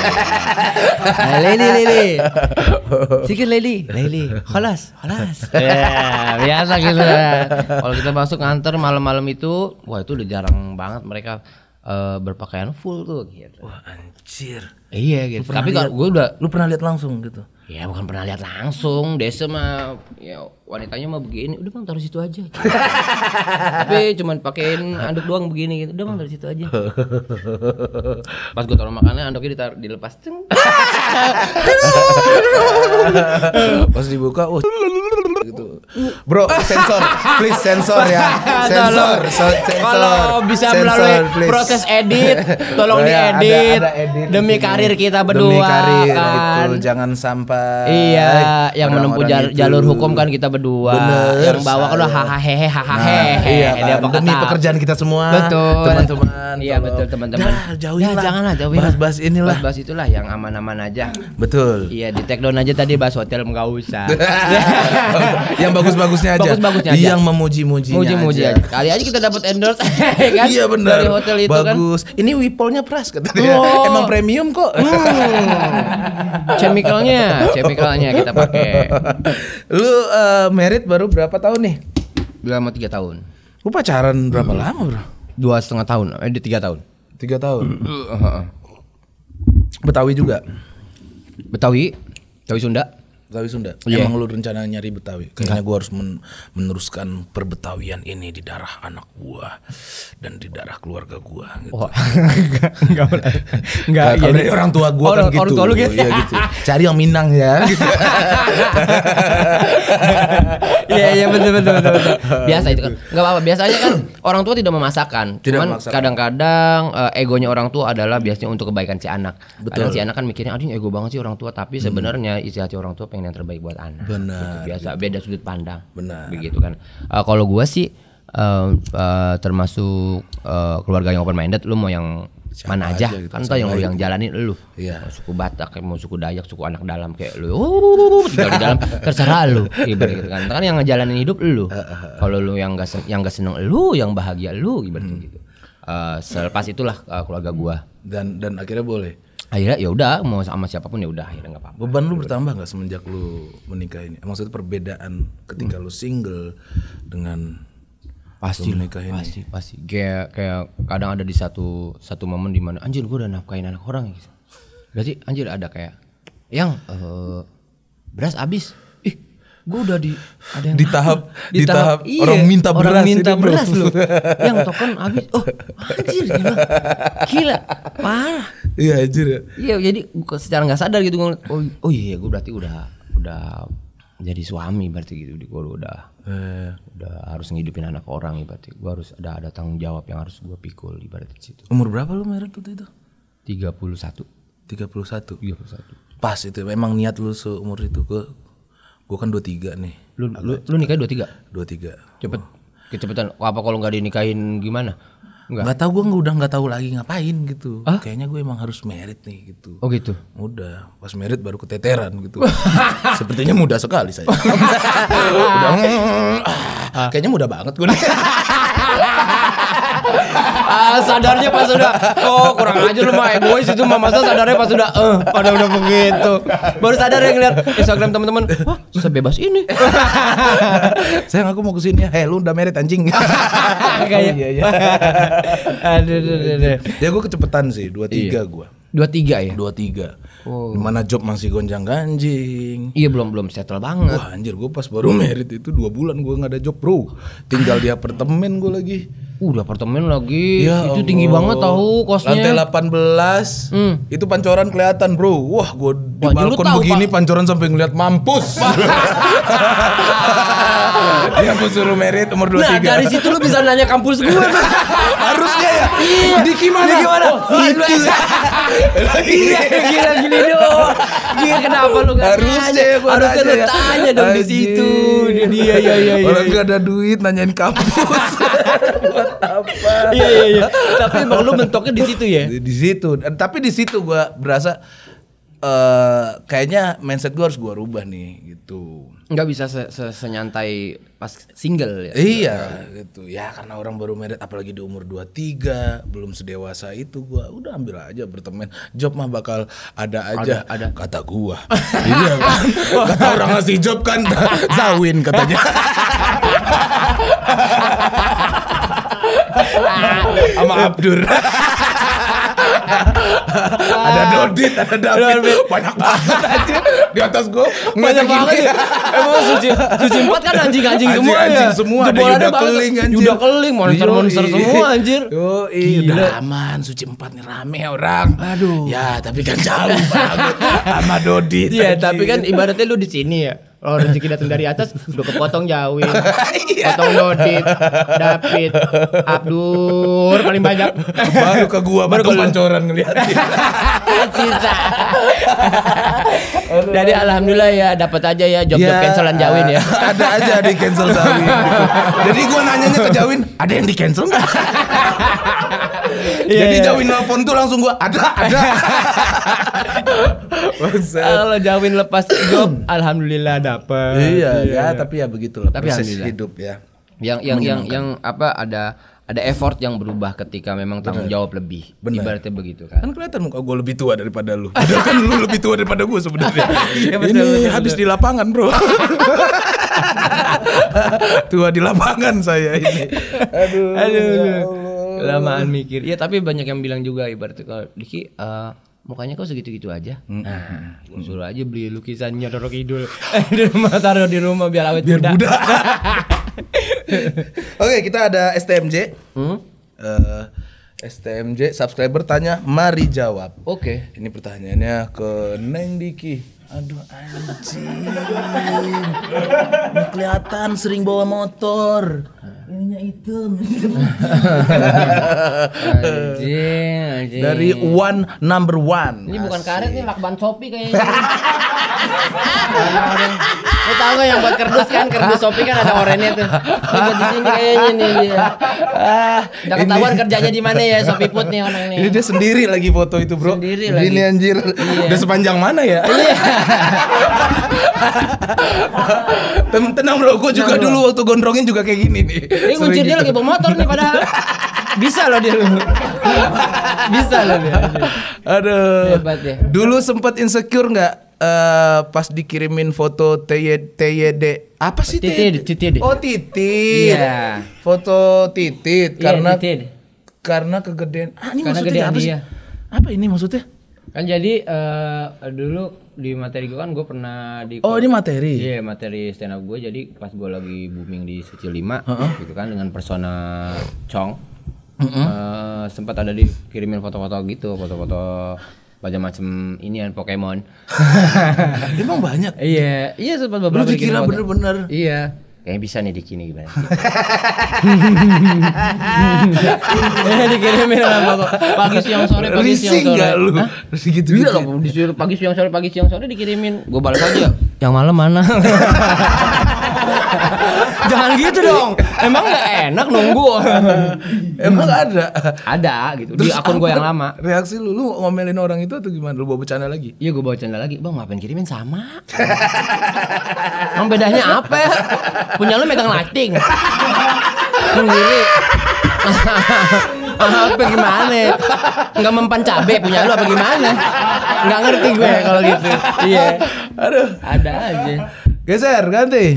Chicken lady. Khalas. Ya, biasa gitu. Kalau kita masuk nganter malam-malam itu, wah itu udah jarang banget mereka berpakaian full tuh gitu. Wah anjir. Iya gitu. Tapi gue udah Lu pernah lihat langsung gitu? ya bukan pernah lihat langsung. Desa mah ya wanitanya mah begini, udah bang taruh situ aja. Tapi cuman pakein anduk doang begini gitu. Udah bang taruh situ aja. Pas gue taruh makannya anduknya dilepas. Pas dibuka gitu. Bro, sensor. Please sensor ya. Sensor. Kalau bisa melalui proses edit, tolong diedit. Ada edit demi karir kita berdua. Demi karir kan. gitu. Jangan sampai yang menempuh jalur hukum kan kita berdua. Bener, yang bawa kan hahaha iya kan. Demi pekerjaan kita semua. Betul. Teman-teman. Iya betul teman-teman. Jauhin lah. Janganlah jauhin. Bahas-bahas inilah. Bahas itulah yang aman-aman aja. Betul. Iya di take down aja tadi bahas hotel enggak usah. Yang bagus-bagusnya aja. Bagus-bagusnya aja. Yang memuji-mujinya Muji-muji aja. Kali aja kita dapat endorse kan. Iya benar. Dari hotel itu bagus. kan. Ini Wipolnya pras katanya. Oh. Emang premium kok. Chemicalnya kita pakai. Lu merit baru berapa tahun nih? Selama 3 tahun. Lu pacaran berapa lama, Bro? 2,5 tahun. 3 tahun. 3 tahun. Betawi juga. Betawi Sunda. Betawi Sunda. Yeah. Emang lu rencana nyari Betawi? Kayaknya gua harus meneruskan perbetawian ini di darah anak gua dan di darah keluarga gua gitu. Oh, enggak. Kalau dari orang tua gua kan gitu. Orang tua lu gitu. Iya gitu. Cari yang Minang ya gitu. Iya betul. Biasa itu kan. Enggak apa-apa. Biasanya kan orang tua tidak memaksakan. Cuman kadang-kadang egonya orang tua adalah biasanya untuk kebaikan si anak. Kadang si anak kan mikirnya aduh ego banget sih orang tua, tapi sebenarnya isi hati orang tua pengen yang terbaik buat anak. Benar. Gitu, biasa beda sudut pandang. Benar. Begitu kan. Kalau gua sih termasuk keluarga yang open minded, lu mau yang siapa mana aja gitu, kan tau yang lu yang jalanin lu. Iya. Mau suku Batak, mau suku Dayak, suku anak dalam kayak lu. Tinggal di dalam terserah lu. Ibarat gitu kan. Kan yang ngejalanin hidup lu. Kalau lu yang enggak seneng lu, yang bahagia lu ibarat gitu. Selepas itulah keluarga gua. Dan akhirnya boleh. Akhirnya ya udah mau sama siapapun ya udah akhirnya enggak apa-apa. Beban lu bertambah nggak semenjak lu menikah ini? Maksudnya perbedaan ketika lu single dengan pasti menikah ini. Pasti. Kayak kadang ada di satu momen di mana anjir gue udah nafkahin anak orang gitu. Berarti anjir ada kayak yang beras habis. Ih, gue udah ada yang di tahap iya, orang minta beras lu. Yang token habis. Oh, anjir gila. Parah. Iya anjir ya. Iya, jadi secara enggak sadar gitu oh iya gue berarti udah jadi suami berarti gitu. Gue udah harus ngidupin anak orang berarti. Gue harus ada tanggung jawab yang harus gue pikul ibaratnya di situ. Umur berapa lu merit waktu itu? 31. Pas itu memang niat lu seumur itu. Gue kan 23 nih. Lu nikah 23? 23. Kecepetan. Apa kalau nggak dinikahin gimana? Nggak tahu, gue udah nggak tahu lagi ngapain gitu. Kayaknya gue emang harus merit nih gitu. Oh gitu. Udah pas merit baru keteteran gitu. Sepertinya muda sekali saya. Udah, kayaknya muda banget gue nih. Sadarnya pas udah kurang aja lu mah egois itu mah, masa sadarnya pas udah pada udah begitu baru sadar yang ngeliat Instagram teman-teman, wah sebebas ini. Sayang aku mau kesini ya. Lu udah merit anjing. Kayak iya. aduh. Ya gue kecepatan sih 23 gue. 23 ya? 23. Dimana job masih gonjang-ganjing. Iya belum settle banget. Wah anjir, gue pas baru merit itu 2 bulan gue gak ada job bro. Tinggal di apartemen gue lagi. Di apartemen lagi. Ya itu Allah. tinggi banget tahu kosnya. Lantai 18. Itu pancoran kelihatan bro. Wah gue di balkon begini pancoran sampai ngeliat mampus. Dia aku suruh merit umur 23. Nah dari situ lu bisa nanya kampus gue. Harusnya ya. Iya. Di gimana? Itu. Gila gini dong. Gila kenapa lu gak harusnya nanya? Harusnya lu tanya dong di situ. Iya. Orang gak ada duit nanyain kampus. Buat apa? Iya. Tapi emang lu mentoknya di situ ya? Di situ. Tapi di situ gue berasa kayaknya mindset gue harus gue rubah nih gitu. Nggak bisa senyantai pas single ya? Iya gitu. Ya karena orang baru merit apalagi di umur 23 belum sedewasa itu gue udah ambil aja apartemen. Job mah bakal ada aja. Ada. Kata gue. Iya kan. Kata orang ngasih job kan Zawin katanya. Sama Abdur. Ada Dodit, ada David. Banyak banget aja di atas gue. Banyak banget ya. Emang suci 4 kan anjing-anjing semua ya. Anjing semua, ada Jebolannya Yuda Keling anjir. Yuda Keling, monster-monster semua anjir. Udah aman, Suci 4 nih rame orang. Aduh. Ya, tapi kan jauh banget sama Dodit. Iya, tapi kan ibaratnya lu di sini ya. Kalau rezeki datang dari atas, udah kepotong Jawin, potong Dodit, David, Abdur paling banyak. Baru ke gua, baru ke pancoran ngeliatin. Sisa. Jadi alhamdulillah ya dapat aja ya job cancelan Jawin ya. Ada aja di cancel Jawin. Jadi gua nanyanya ke Jawin, ada yang di cancel nggak? Jadi Jawin nelfon tuh langsung gua ada. Kalau Jawin lepas job, alhamdulillah dapat. Iya, tapi ya begitulah tapi proses hidup ya. Yang apa ada effort yang berubah ketika memang tanggung jawab lebih. Bener. Ibaratnya begitu kan. Kan kelihatan muka gue lebih tua daripada lu. Padahal kan lu lebih tua daripada gue sebenarnya. Ya, Ini habis di lapangan, bro. Tua di lapangan saya ini. Aduh. Kelamaan mikir. Ya tapi banyak yang bilang juga ibaratnya kalau Diki mukanya kok segitu-gitu aja. Nah, gue suruh aja beli lukisannya Roro Kidul di rumah, taruh di rumah biar awet muda. Oke, kita ada STMJ. STMJ subscriber tanya, mari jawab. Oke. Ini pertanyaannya ke Neng Diki. Aduh anjing. Ini kelihatan sering bawa motor. Ininya hitam. Anjing. Dari number one. Ini bukan karet nih, lakban Shopee kayaknya. Lo tau gak yang buat kardus kan? Kardus Shopee kan ada orennya tuh. Ini di sini kayaknya nih dia. Udah ketahuan kerjanya di mana ya Shopee Put nih orang nih. Ini dia sendiri lagi foto itu, bro. Sendiri lagi. Ini anjir. Iya. Udah sepanjang mana ya? Iya. Tenang bro, gue juga dulu waktu gondrongin juga kayak gini nih. Ini kuncir dia lagi bawa motor nih padahal. Bisa loh dia. Bisa loh dia. Aduh. Hebat ya. Dulu sempat insecure nggak pas dikirimin foto TYD? Apa sih Titit. Oh titit. Iya. Foto titit Iya, karena kegedean. Ini karena maksudnya gedean apa sih? dia. Apa ini maksudnya? Kan jadi dulu di materi gue kan gue pernah di Oh ini materi. Iya materi stand up gue. Jadi pas gue lagi booming di Suci 5 gitu kan dengan persona Chong, sempat ada dikirimin foto-foto gitu, foto-foto macam-macam inian Pokemon. Emang banyak. Iya sempat beberapa. Lu dikira bener-bener. Iya. Kayaknya bisa nih di kini gimana? Dikirimin sama pagi siang sore. Enggak lu? Gitu. Iya loh, disuruh pagi siang sore dikirimin. Gue balas aja. Yang malam mana? Jangan gitu dong. Emang nggak enak nunggu. Emang ada? Ada gitu. Terus di akun gue yang lama. Reaksi lu ngomelin orang itu atau gimana? Lu bawa bercanda lagi? Iya gue bawa bercanda lagi. Bang ngapain kirimin sama? Emang bedanya apa ya? Punya lu megang lighting. Sendiri. Apa gimana? Enggak mempan cabe punya lu apa gimana? Enggak ngerti gue kalau gitu. Iya. Aduh, ada aja. Geser, ganti.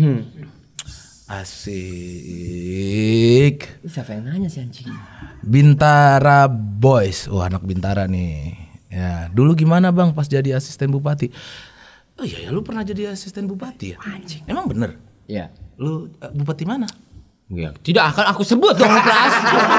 Asik. Siapa yang nanya sih anjing? Bintara Boys. Oh, anak Bintara nih. Ya, dulu gimana Bang pas jadi asisten bupati? Oh iya ya, lu pernah jadi asisten bupati ya? Anjing. Emang bener? Iya. Lu bupati mana? Ya, tidak akan aku sebut dong, Pras.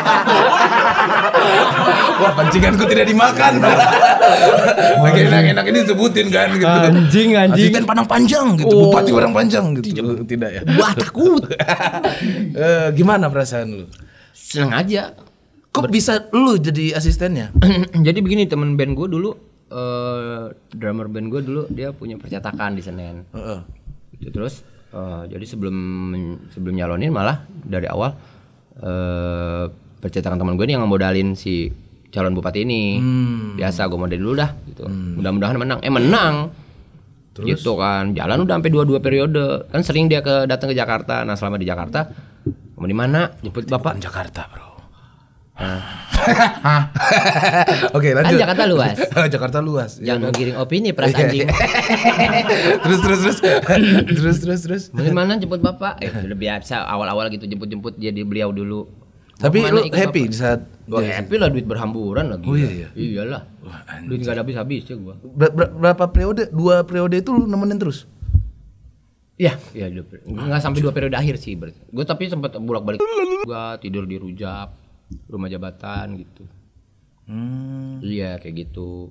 Wah, pancinganku tidak dimakan. Lagi enak-enak ini sebutin kan gitu. Anjing. Asisten Padang Panjang gitu, bupati Padang Panjang gitu. Tidak ya. Wah, takut. Gimana perasaan lu? Seneng aja. Kok bisa lu jadi asistennya? Jadi begini, temen band gue dulu, drummer band gue dulu dia punya percetakan di Senen. Gitu, terus jadi sebelum nyalonin malah dari awal percetakan teman gue ini yang modalin si calon bupati ini. Biasa gue modalin dulu dah gitu. Mudah-mudahan menang. Menang. Terus? Gitu kan. Jalan udah sampai 2 periode. Kan sering dia datang ke Jakarta. Nah, selama di Jakarta, kamu di mana? Jemput Bapak. Jakarta, Bro. Oke, lanjut. Kan Jakarta luas. Jakarta luas. Jangan menggiring opini Pras anjing. Terus. Bagaimana jemput Bapak? Sudah biasa awal-awal gitu jemput-jemput jadi beliau dulu. Tapi Mau lu kemana, ikut happy bapak. di saat Gua happy lah, duit berhamburan lagi. Oh, iya. Iyalah. Duit enggak habis-habis ya gua. berapa periode? 2 periode itu lu nemenin terus? Iya, enggak sampai 2 periode akhir sih berarti. Gua tapi sempat bolak-balik. Gua tidur di Rujak, rumah jabatan gitu. Iya, kayak gitu.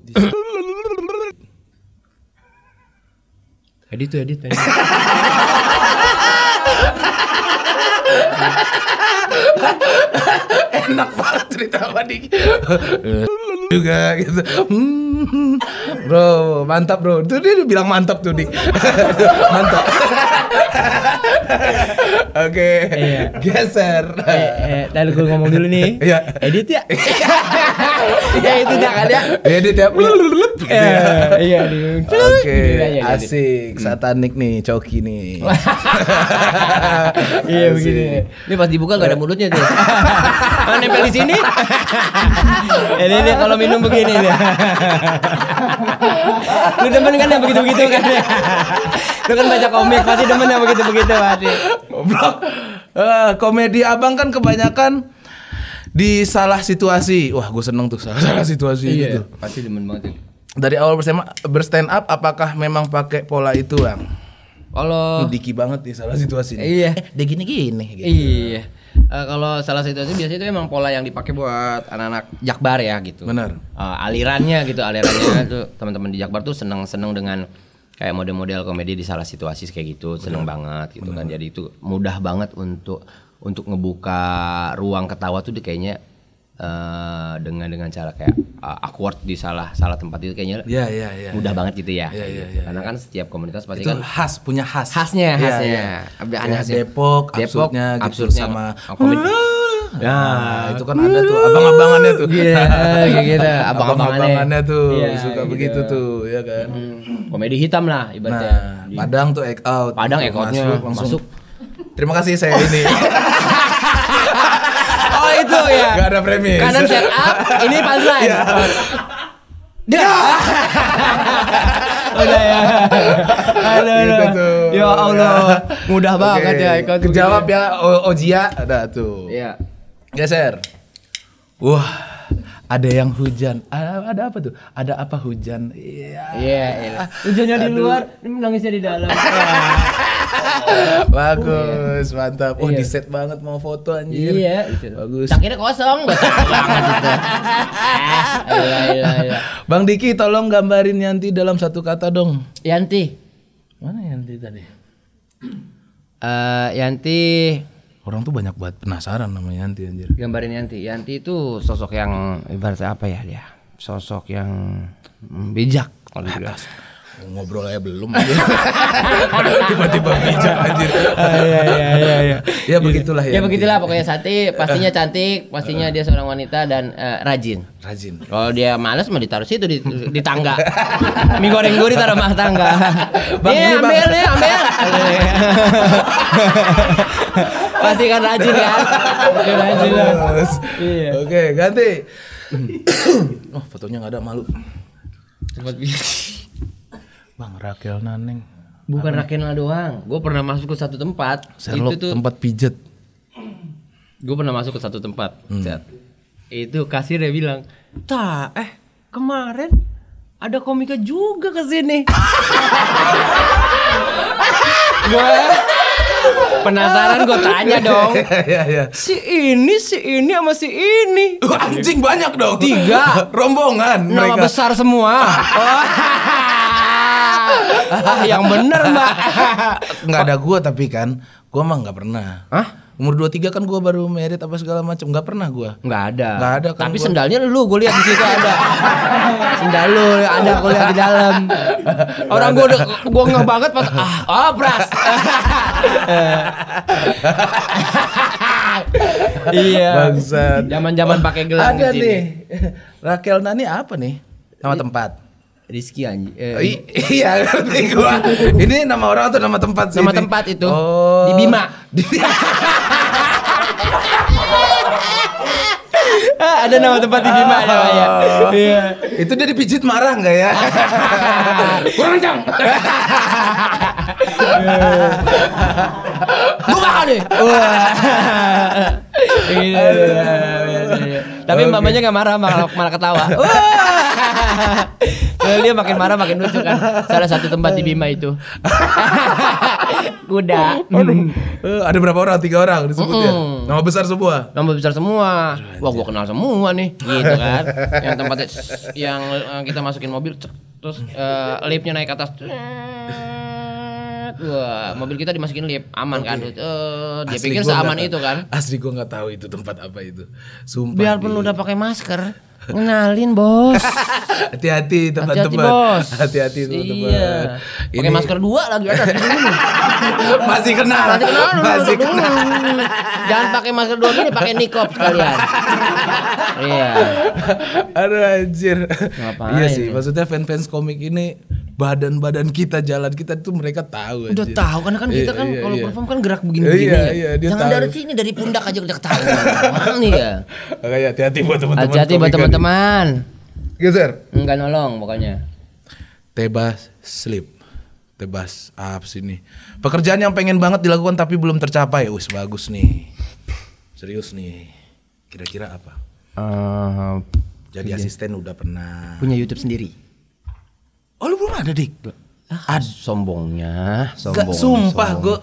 Edit. Enak banget cerita sama Dik. Juga gitu. Bro, mantap bro. Tuh dia bilang mantap tuh Dik. Mantap. Oke. Iya. Geser. Dan gue ngomong dulu nih. Iya. Edit ya. Ya itu dah kali ya. Edit ya. Iya. Oke, asik. Satanik nih, Coki nih. Iya begini. Ini pas dibuka gak ada mulutnya tuh. Nempel di sini. Ini kalau minum begini nih. Lu demen kan yang begitu-begitu kan? Lu kan baca komik pasti demen yang begitu-begitu pasti. Goblok. Komedi abang kan kebanyakan di salah situasi. Wah, gue seneng tuh salah situasi gitu. Pasti demen banget itu. Dari awal berstand up, apakah memang pakai pola itu, Bang? Kalau Diki banget nih salah situasi. Iya. Dia gini-gini. Gitu. Iya. Kalau salah situasi biasanya itu emang pola yang dipakai buat anak-anak Jakbar ya gitu. Benar. Alirannya tuh teman-teman di Jakbar tuh seneng dengan kayak model-model komedi di salah situasi kayak gitu, seneng banget gitu kan. Jadi itu mudah banget untuk ngebuka ruang ketawa tuh kayaknya dengan cara kayak awkward di salah tempat itu kayaknya mudah banget gitu ya. Karena kan setiap komunitas pasti itu kan punya khasnya. Ada Depok, absurdnya gitu sama komedi. Nah, itu kan ada tuh abang-abangannya tuh. Iya, kayak gitu. Abang-abangannya tuh Iya, suka gitu. begitu tuh, ya kan. Komedi hitam lah ibaratnya. Nah, Padang tuh act out. Padang gitu, act outnya masuk. Terima kasih saya ini. Oh itu ya. Gak ada premis. Kanan set up, ini punchline. Dia. Udah ya. Gitu. Ya Allah, mudah banget ya ikut. Kejawab ya Ojia, ada tuh. Iya. Geser. Wah, ada yang hujan. Ada apa tuh? Ada apa hujan? Iya. Hujannya di luar, nangisnya di dalam. Bagus, mantap. Oh, di set banget mau foto anjir. Iya, bagus. Cangkirnya kosong, banget itu. Iya. Bang Diki, tolong gambarin Yanti dalam satu kata dong. Yanti. Mana Yanti tadi? Yanti. Orang tuh banyak banget penasaran sama Yanti anjir. Gambarin Yanti. Yanti itu sosok yang ibaratnya apa ya dia? Sosok yang bijak kalau dibilang. Ngobrol aja belum aja. Tiba-tiba bijak anjir. Iya. Ya begitulah ya. Ya begitulah pokoknya Santi pastinya cantik, pastinya dia seorang wanita dan rajin. Kalau dia malas mah ditaruh situ di tangga. Mie goreng gue ditaruh mah tangga. Ambil. Pasti kan rajin kan? Rajin lah. Iya. Oke, ganti. Oh, fotonya nggak ada, malu. Bang, Rakel Naneng. Bukan Rakel doang. Gue pernah masuk ke satu tempat. Sherlock, itu tuh tempat pijet. Gue pernah masuk ke satu tempat. Itu kasirnya bilang, kemarin ada komika juga ke sini. Gue penasaran, gue tanya dong. Iya. Si ini sama si ini. Anjing banyak dong. 3 rombongan. Nama mereka. besar semua. Yang bener mbak. Nggak ada gua tapi kan, gua mah nggak pernah. Hah? Umur 23 kan gua baru merit apa segala macam, nggak pernah gua. Nggak ada kan. Tapi sendalnya lu gue lihat di situ ada. Sendal lu ada gue lihat di dalam. Orang gue nggak banget pas pras. Iya. Bangsat. Zaman pakai gelang Ada di sini. nih. Rakel Nani apa nih? Nama tempat. Rizky anjing. Iya, ngerti gua. Ini nama orang atau nama tempat sih? Nama tempat itu. Oh. Di Bima. Ada nama tempat di Bima namanya. Iya. Itu dia dipijit marah nggak ya? Kurang kencang. Gue makan nih. Tapi mamanya gak marah, malah ketawa. Dia makin marah makin lucu kan. Salah satu tempat di Bima itu. Kuda. Ada berapa orang? 3 orang disebutnya. Nama besar semua. Nama besar semua. Wah, gua kenal semua nih, gitu kan. Yang tempatnya yang kita masukin mobil, terus liftnya naik ke atas. Wah, mobil kita dimasukin lift, aman kan? Dia pikir seaman itu kan? Asli gue nggak tahu itu tempat apa itu. Sumpah. Biarpun lu udah pakai masker, ngenalin bos. Hati-hati teman-teman. Hati-hati bos. Hati-hati teman-teman. Iya. Pakai masker 2 lagi ada. Masih kenal. Masih kenal. Jangan pakai masker 2 gini, pakai nikop sekalian. Iya. Aduh anjir. Ngapain Iya sih, ya? maksudnya fans-fans komik ini badan-badan kita, jalan kita tuh mereka tahu. Udah anjir. tahu karena kan kita kan Iya, kalau iya. perform kan gerak begini-begini Iya, ya. iya, dia Jangan tahu. dari sini, dari pundak aja udah ketahuan. Mana nih ya? Oke, hati-hati buat teman-teman. Hati-hati buat komika nih. teman-teman. Geser. Enggak nolong pokoknya. Tebas sleep. Tebas apa sini? Pekerjaan yang pengen banget dilakukan tapi belum tercapai. Wis bagus nih. Serius nih. Kira-kira apa? Jadi asisten udah pernah. Punya YouTube sendiri. Oh, lu belum ada, Dik? Sombongnya, Gak, sumpah gue.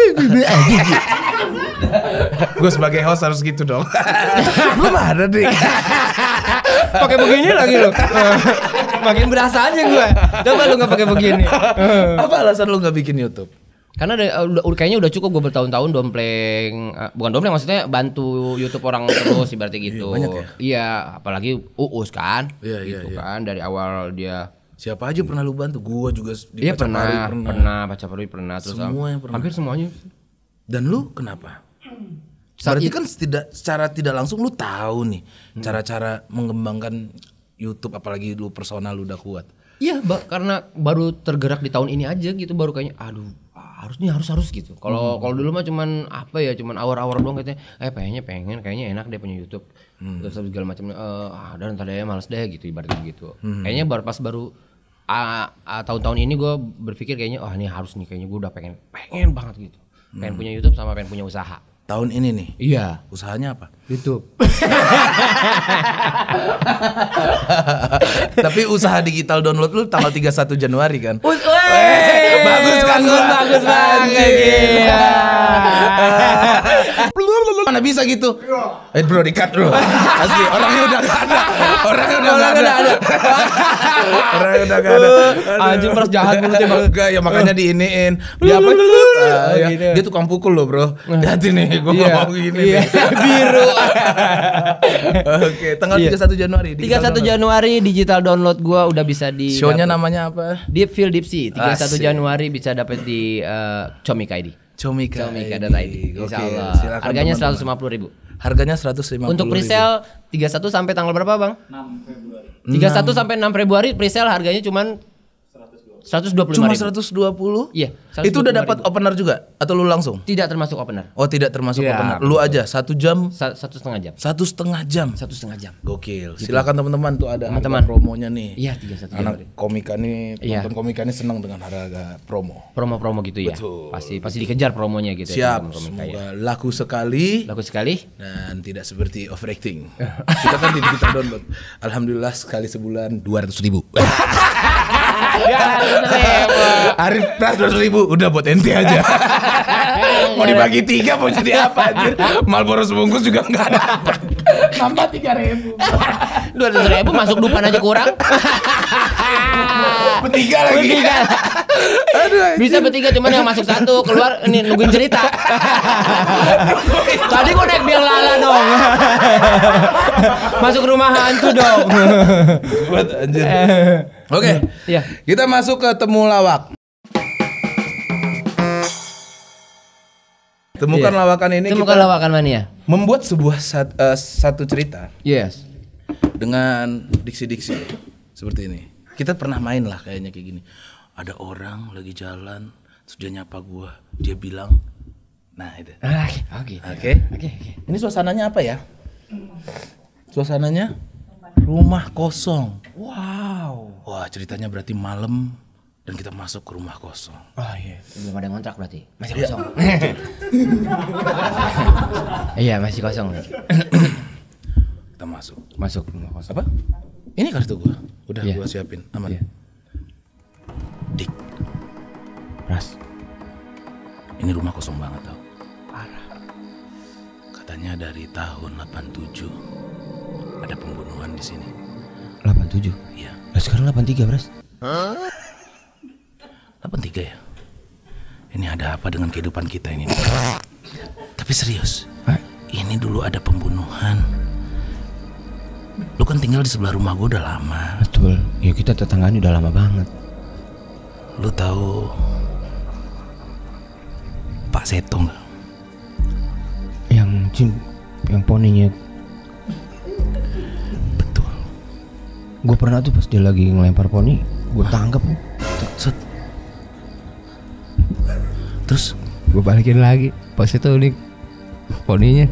Gue sebagai host harus gitu dong. Belum ada, Dik. Pakai begini lagi lo. Makin berasa aja gue. Coba lu nggak pakai begini. Apa alasan lu nggak bikin YouTube? Karena kayaknya udah cukup gue bertahun-tahun dompleng, bukan dompleng maksudnya bantu YouTube orang terus ibaratnya gitu. Banyak ya? Iya, apalagi Uus kan. Iya, gitu iya. kan dari awal dia. Siapa aja pernah lu bantu? Gua juga di Iya Pacapari pernah Baca Perui pernah terus Semua yang pernah. hampir semuanya. Dan lu kenapa? Saat Berarti itu- kan secara tidak langsung lu tahu nih cara-cara mengembangkan YouTube, apalagi lu personal lu udah kuat. Iya, karena baru tergerak di tahun ini aja gitu, baru kayaknya aduh harus gitu. Kalau dulu mah cuman apa ya, cuman awar-awar doang katanya. Pengen kayaknya enak deh punya YouTube. Terus segala macam dan ntar deh males deh gitu ibaratnya gitu. Kayaknya baru tahun-tahun ini gue berpikir kayaknya ini harus nih, kayaknya gue udah pengen banget gitu. Pengen punya YouTube sama pengen punya usaha. Tahun ini nih. Iya, Usahanya apa? YouTube. Tapi usaha digital download lu tanggal 31 Januari kan? Bagus kan gua? Bagus banget. Iya. Mana bisa gitu? Bro, di-cut bro. Asli, orangnya udah gak ada. Orangnya udah gak ada. Orangnya udah gak ada. Anjing peras jahat mulutnya Bang. Enggak, ya makanya diiniin. Dia apa? Ya, gitu. dia tukang pukul loh bro. Hati nih, gue Iya. ngomong gini Iya. nih. Biru. Oke, tanggal Iya. 31 Januari. 31 Januari digital download gua udah bisa di Show-nya namanya apa? Deep Feel Deep Sea. 31 Asik. Januari bisa dapat di Comika ID. Comika. Comika.id. Oke, Insyaallah. silakan Harganya teman-teman. 150.000. Harganya 150.000. Untuk presale 31 sampai tanggal berapa, Bang? 6 Februari. 31 sampai 6 Februari presale harganya cuman 125.000. Cuma 120? Iya, Itu udah 125.000. dapat opener juga atau lu langsung? Tidak termasuk opener. Oh, tidak termasuk Iya, opener. Lu aja 1 jam, 1,5 jam. 1,5 jam. 1,5 jam. Gokil. Silakan teman-teman tuh ada Teman-teman. harga promonya nih. Iya, 31 Januari. Anak komika nih, Iya. penonton komika nih senang dengan harga promo. Promo-promo gitu ya. Betul. Pasti dikejar promonya gitu ya. Siap, teman-teman Komika ya. semoga laku sekali Laku sekali. dan tidak seperti overacting. Kita kan di digital download. Alhamdulillah sekali sebulan 200.000. Arif plus 200.000 udah buat ente aja. Mau dibagi 3 mau jadi apa anjir? Marlboro sebungkus juga enggak dapat. Nambah 3.000. 200.000 masuk dupan aja kurang. Bertiga lagi. Bertiga. Aduh, anjir. Bisa bertiga cuman yang masuk satu keluar ini nungguin cerita. Tadi gua naik bil lala dong. Masuk rumah hantu dong. Buat anjir. Oke. Iya. Kita masuk ke temu lawak. Temukan Iya. lawakan ini Temukan kita lawakan mania. membuat sebuah satu cerita Yes. dengan diksi-diksi seperti ini. Kita pernah main lah kayaknya kayak gini. Ada orang lagi jalan, terus dia nyapa gua, dia bilang, nah itu. Oke. Oke. Oke. Ini suasananya apa ya? Suasananya rumah kosong. Wow. Wah, ceritanya berarti malam dan kita masuk ke rumah kosong. Oh iya, belum ada ngontrak berarti. Masih kosong. Iya, masih kosong. Kita masuk. Masuk rumah kosong. Apa? Ini kartu gua. Udah Iya. gua siapin. Aman. Iya. Dik, Ras. ini rumah kosong banget tau. Parah. Katanya dari tahun 87 ada pembunuhan di sini. 87. Iya. Lah sekarang 83, Bras. 83 ya? Ini ada apa dengan kehidupan kita ini? Tapi serius, ini dulu ada pembunuhan. Lu kan tinggal di sebelah rumah gue udah lama. Betul. Ya kita tetanggaan udah lama banget. Lu tahu Pak Seto nggak? Yang poninya. Betul. Gue pernah tuh pas dia lagi ngelempar poni, gue tangkap. Set. Terus Gue balikin lagi. Pas itu nih poninya.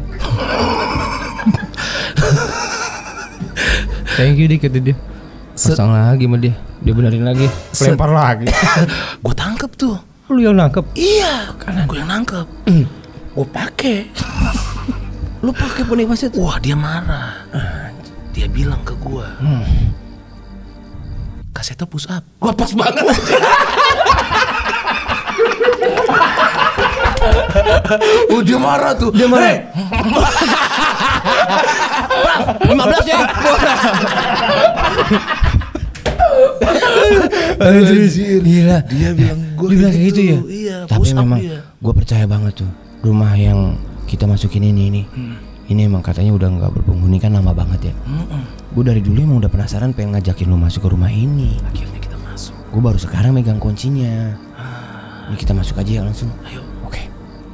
Thank you dik, kata dia. Pasang lagi sama dia. Dia benerin lagi. Lempar lagi. gue tangkep tuh. Lu yang nangkep. Iya, gue yang nangkep. Gue pakai. Lu pakai poni pas itu. Wah, dia marah. Dia bilang ke gue, Kak Seto push up. Wah, pas banget. Dia marah tuh. Dia marah. 15 ya. Gila. Dia bilang gue Dia bilang kayak gitu ya. Iya, tapi push up memang dia. gue percaya banget tuh. Rumah yang kita masukin ini. Ini emang katanya udah nggak berpenghuni kan lama banget ya. Gue dari dulu emang udah penasaran pengen ngajakin lu masuk ke rumah ini. Akhirnya kita masuk. Gue baru sekarang megang kuncinya. Ini kita masuk aja ya langsung. Ayo. Oke.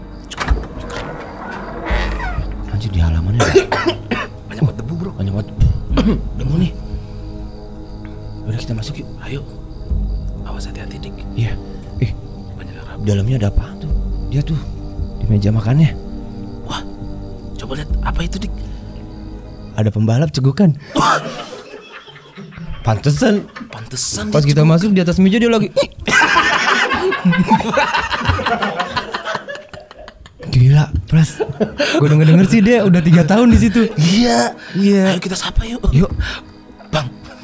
Anjir di halamannya Banyak banget debu, bro. banyak banget debu nih. Udah kita masuk yuk. Ayo. Awas hati-hati, Dik. Iya. Banyak yang rapi. Dalamnya ada apa tuh? Dia tuh di meja makannya. Wah, coba lihat apa itu, Dik? Ada pembalap cegukan. Pantesan Pantesan pas kita masuk di atas meja dia lagi. Gila, Pras. Gue denger sih dia udah 3 tahun di situ. Iya. Iya. Ayo kita sapa yuk. Yuk, Bang.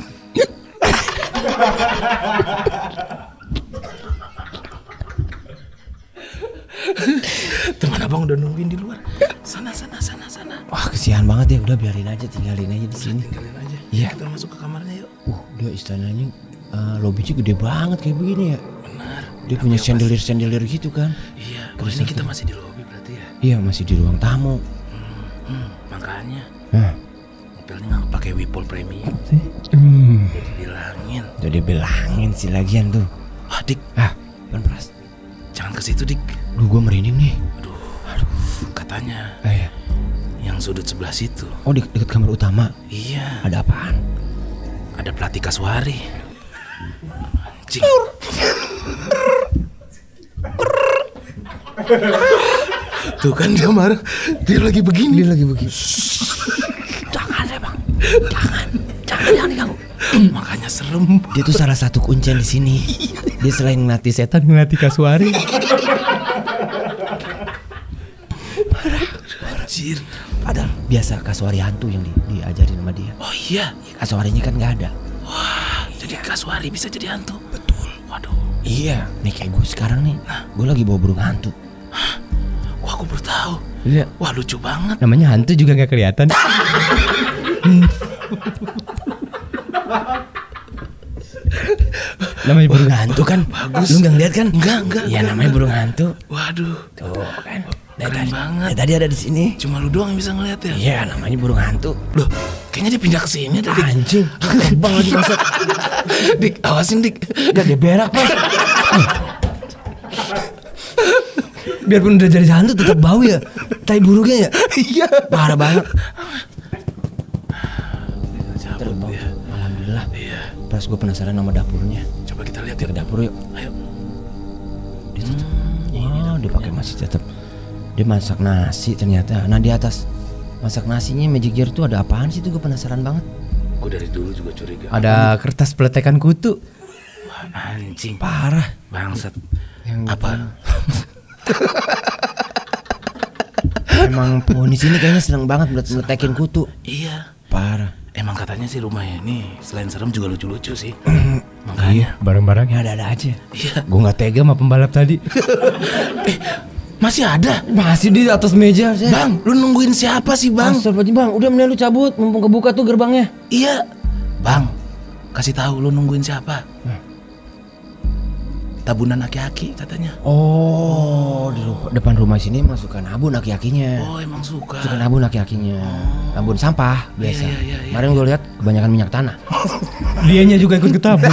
Teman abang udah nungguin di luar. Sana. wah kesian banget ya. Udah biarin aja, tinggalin aja di sini. Tinggalin aja. Iya. Kita masuk ke kamarnya yuk. Dia istananya lobbynya gede banget kayak begini ya. Benar. Dia punya chandelier gitu kan. Iya. Oh, ini kita masih di lobi berarti ya. Iya, masih di ruang tamu. Makanya Nah, mobilnya nggak pakai Wipol Premium. Dibilangin. udah dibilangin sih lagian tuh. Wah, Dik. Kan Pras. Jangan ke situ, Dik. Duh, gue merinding nih. Aduh. Katanya Iya. yang sudut sebelah situ. Oh, deket kamar utama. Iya. Ada apaan? Ada pelatih Kaswari. Anjing. Tuh kan dia marah. Dia lagi begini. Jangan ya bang. Jangan diganggu. Makanya serem. Dia tuh salah satu kuncian di sini. Dia selain ngelatih setan, ngelatih Kaswari. Anjir. Padahal biasa Kaswari hantu yang diajarin sama dia. Oh iya. Kaswarinya kan nggak ada. Wah, jadi Kaswari bisa jadi hantu. Betul. Waduh. Iya, nih kayak gue sekarang nih. Gue lagi bawa burung hantu. Wah, aku baru tahu. Iya. Wah, lucu banget. Namanya hantu juga nggak kelihatan. Namanya burung hantu kan. Bagus. Lu nggak lihat kan? Enggak. Iya, namanya burung hantu. Waduh. Tuh kan. Keren banget. Tadi ada di sini. Cuma lu doang yang bisa ngeliat ya? Iya, namanya burung hantu. Loh, kayaknya dia pindah ke sini dah, Dik. Anjing, terbang lagi masuk. Dik, awasin, Dik. Udah dia berak, Pak. Biarpun udah jadi hantu tetap bau ya. Tai burungnya ya. Iya. Parah banget. Cabut ya. Alhamdulillah. Iya. Pas gue penasaran sama dapurnya. Coba kita lihat Ke ya. dapur yuk. Ayo. Ditutup. Oh, dia pakai masih tetap. Dia masak nasi ternyata. Nah, di atas masak nasinya Magic Jar tuh ada apaan sih tuh, gue penasaran banget. Gue dari dulu juga curiga. Ada kertas peletekan kutu. Anjing. Parah. Bangsat. Yang Apa? Emang penghuni sini kayaknya seneng banget meletekin kutu. Iya. Parah. Emang katanya sih rumahnya ini selain serem juga lucu-lucu sih. Makanya barang-barangnya ada-ada aja. Iya. Gue nggak tega sama pembalap tadi. Masih ada? Masih di atas meja. Bang, lu nungguin siapa sih, Bang? Bang, udah mending lu cabut, mumpung kebuka tuh gerbangnya. Iya. Bang, kasih tahu lu nungguin siapa? Tabunan aki-aki katanya. Oh, di depan rumah sini emang suka nabun aki-akinya. Oh, emang suka. Suka nabun aki-akinya. Nabun sampah biasa. Iya. Kemarin gue lihat kebanyakan minyak tanah. Dianya juga ikut ketabur.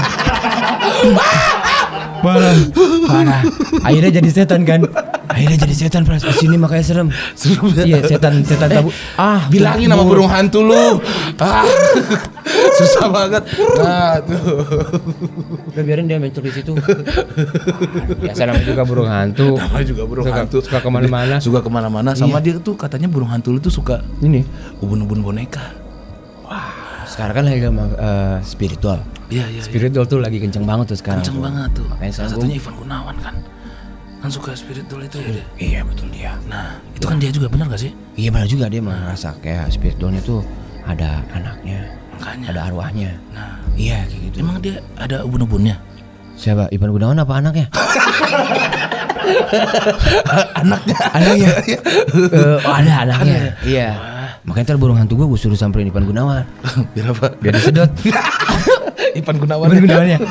Parah. Akhirnya jadi setan kan? Akhirnya jadi setan, Pras. Di sini makanya serem. Iya, setan tabu. Bilangin sama burung hantu lu. Susah banget. Tuh. Udah biarin dia mencur di situ. Biasa namanya juga burung hantu. Namanya juga burung hantu. Suka kemana-mana. Suka kemana-mana. Sama dia tuh katanya burung hantu lu tuh suka Ini. ubun-ubun boneka. Sekarang kan lagi sama spiritual. Iya. Spiritual tuh lagi kenceng banget tuh sekarang. Kenceng banget tuh. Makanya Salah sekarang satunya Ivan Gunawan kan. Kan suka spiritual itu ya dia. Iya betul dia. Nah, itu kan dia juga benar gak sih? Iya benar juga dia merasa kayak spiritualnya tuh ada anaknya, Makanya. ada arwahnya. Nah, Iya kayak gitu. emang dia ada ubun-ubunnya? Siapa? Ivan Gunawan apa anaknya? Anaknya. Oh ada anaknya. Iya. Makanya ntar burung hantu gue suruh samperin Ivan Gunawan. Biar apa? Biar disedot. Ivan Gunawan. Gunawannya.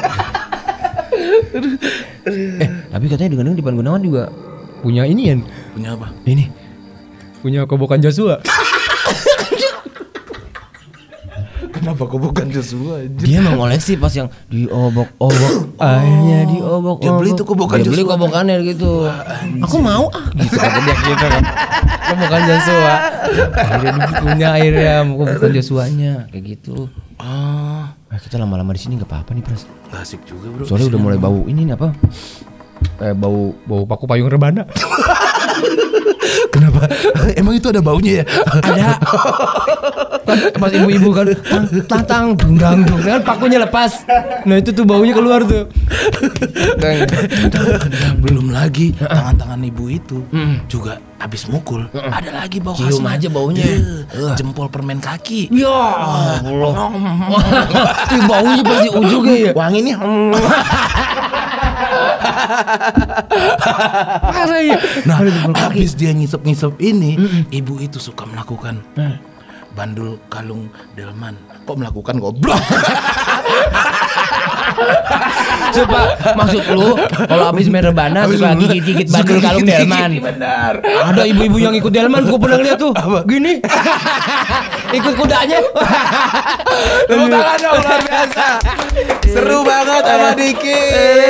Tapi katanya dengan Ivan Gunawan juga punya inian. Punya apa? Ini. Punya kobokan Joshua. Kenapa kok bukan Joshua aja? Dia mengoleksi pas yang diobok-obok, akhirnya diobok-obok. Dia beli tuh kobokan Dia beli Joshua. kobokannya gitu. Aku mau gitu kata dia gitu kan. Kobokan Joshua. Akhirnya dia punya akhirnya kobokan Joshua-nya kayak gitu. Kita lama-lama di sini nggak apa-apa nih, Pras. Asik juga, Bro. Soalnya udah mulai bau ini nih apa? Bau paku payung rebana. Kenapa? Emang itu ada baunya ya? Ada. Pas ibu-ibu kan tang dundang kan pakunya lepas. Nah itu tuh baunya keluar tuh. Belum lagi tangan-tangan ibu itu juga habis mukul. Ada lagi bau Cium khasnya. aja baunya. Jempol permen kaki. Ya Allah. Baunya pasti ujungnya ya. Wangi nih. Parah ya. Nah, habis dia ngisep-ngisep ini, ibu itu suka melakukan bandul kalung delman. Kok melakukan goblok? Coba maksud lu kalau habis main rebana suka gigit-gigit bandul kalung delman. Benar. Ada ibu-ibu yang ikut delman, gua pernah lihat tuh. Gini. Ikut kudanya. Tepuk tangan dong, luar biasa. Seru banget sama Diki.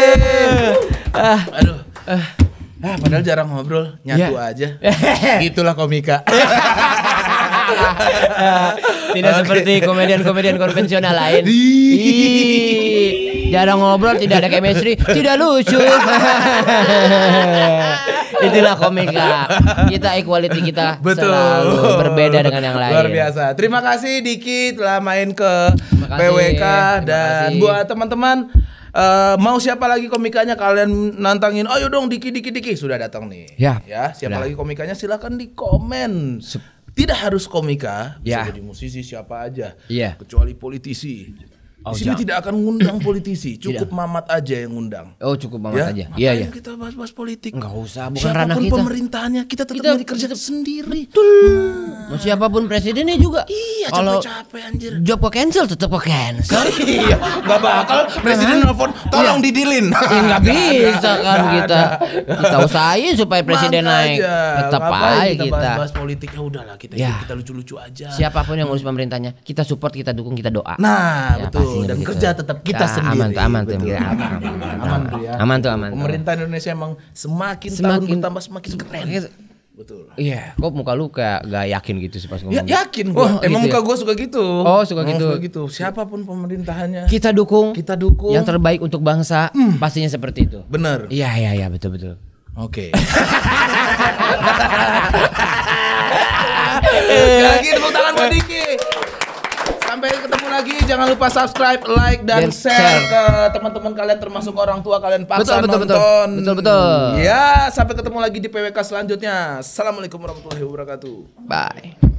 Aduh. Padahal jarang ngobrol, nyatu aja. Itulah komika. Tidak seperti komedian-komedian konvensional lain. Jarang ngobrol, tidak ada chemistry, tidak lucu. Itulah komika. Kita equality kita selalu berbeda dengan yang lain. Luar biasa. Terima kasih Diki telah main ke PWK dan buat teman-teman mau siapa lagi komikanya kalian nantangin? Ayo dong Diki sudah datang nih. Ya. Siapa Sudah. lagi komikanya silakan di komen. Tidak harus komika, bisa jadi musisi siapa aja. Iya. Kecuali politisi. Di sini tidak akan ngundang politisi, cukup Mamat aja yang ngundang. Oh cukup banget aja. Ngapain Iya. kita bahas-bahas politik? Enggak usah, bukan ranah Siapapun kita. pemerintahannya, kita tetap nyari kerja sendiri. Mau siapapun presidennya juga. Iya, Kalau capek-capek anjir. job ke cancel tetap ke cancel. Iya, nggak bakal presiden nelfon, tolong didilin. Ya nggak bisa kan kita. Kita usahain supaya presiden naik. Tetap aja kita. bahas politik ya udahlah kita Ya. kita lucu-lucu aja. Siapapun yang ngurus pemerintahnya, kita support, kita dukung, kita doa. Nah, Ya, betul. pastinya Dan begitu. kerja tetap kita Ya, sendiri. Aman tuh. Betul. Aman tuh ya. Aman tuh. Pemerintah Indonesia emang semakin tahun Semakin- bertambah semakin keren. Betul. Iya, kok muka lu kayak gak yakin gitu sih pas Ya, ngomong. yakin gua. Oh, Emang gitu muka ya? gua suka gitu. Oh, suka Emang gitu. Siapapun pemerintahannya, Kita dukung. kita dukung. Yang terbaik untuk bangsa, pastinya seperti itu. Bener. Iya, betul. Oke. Sekali lagi tepuk tangan buat Diki. Sampai ketemu lagi. lagi, jangan lupa subscribe, like dan Dan share share. ke teman-teman kalian termasuk orang tua kalian paksa Betul, nonton. betul. Ya, sampai ketemu lagi di PWK selanjutnya. Assalamualaikum warahmatullahi wabarakatuh. Bye.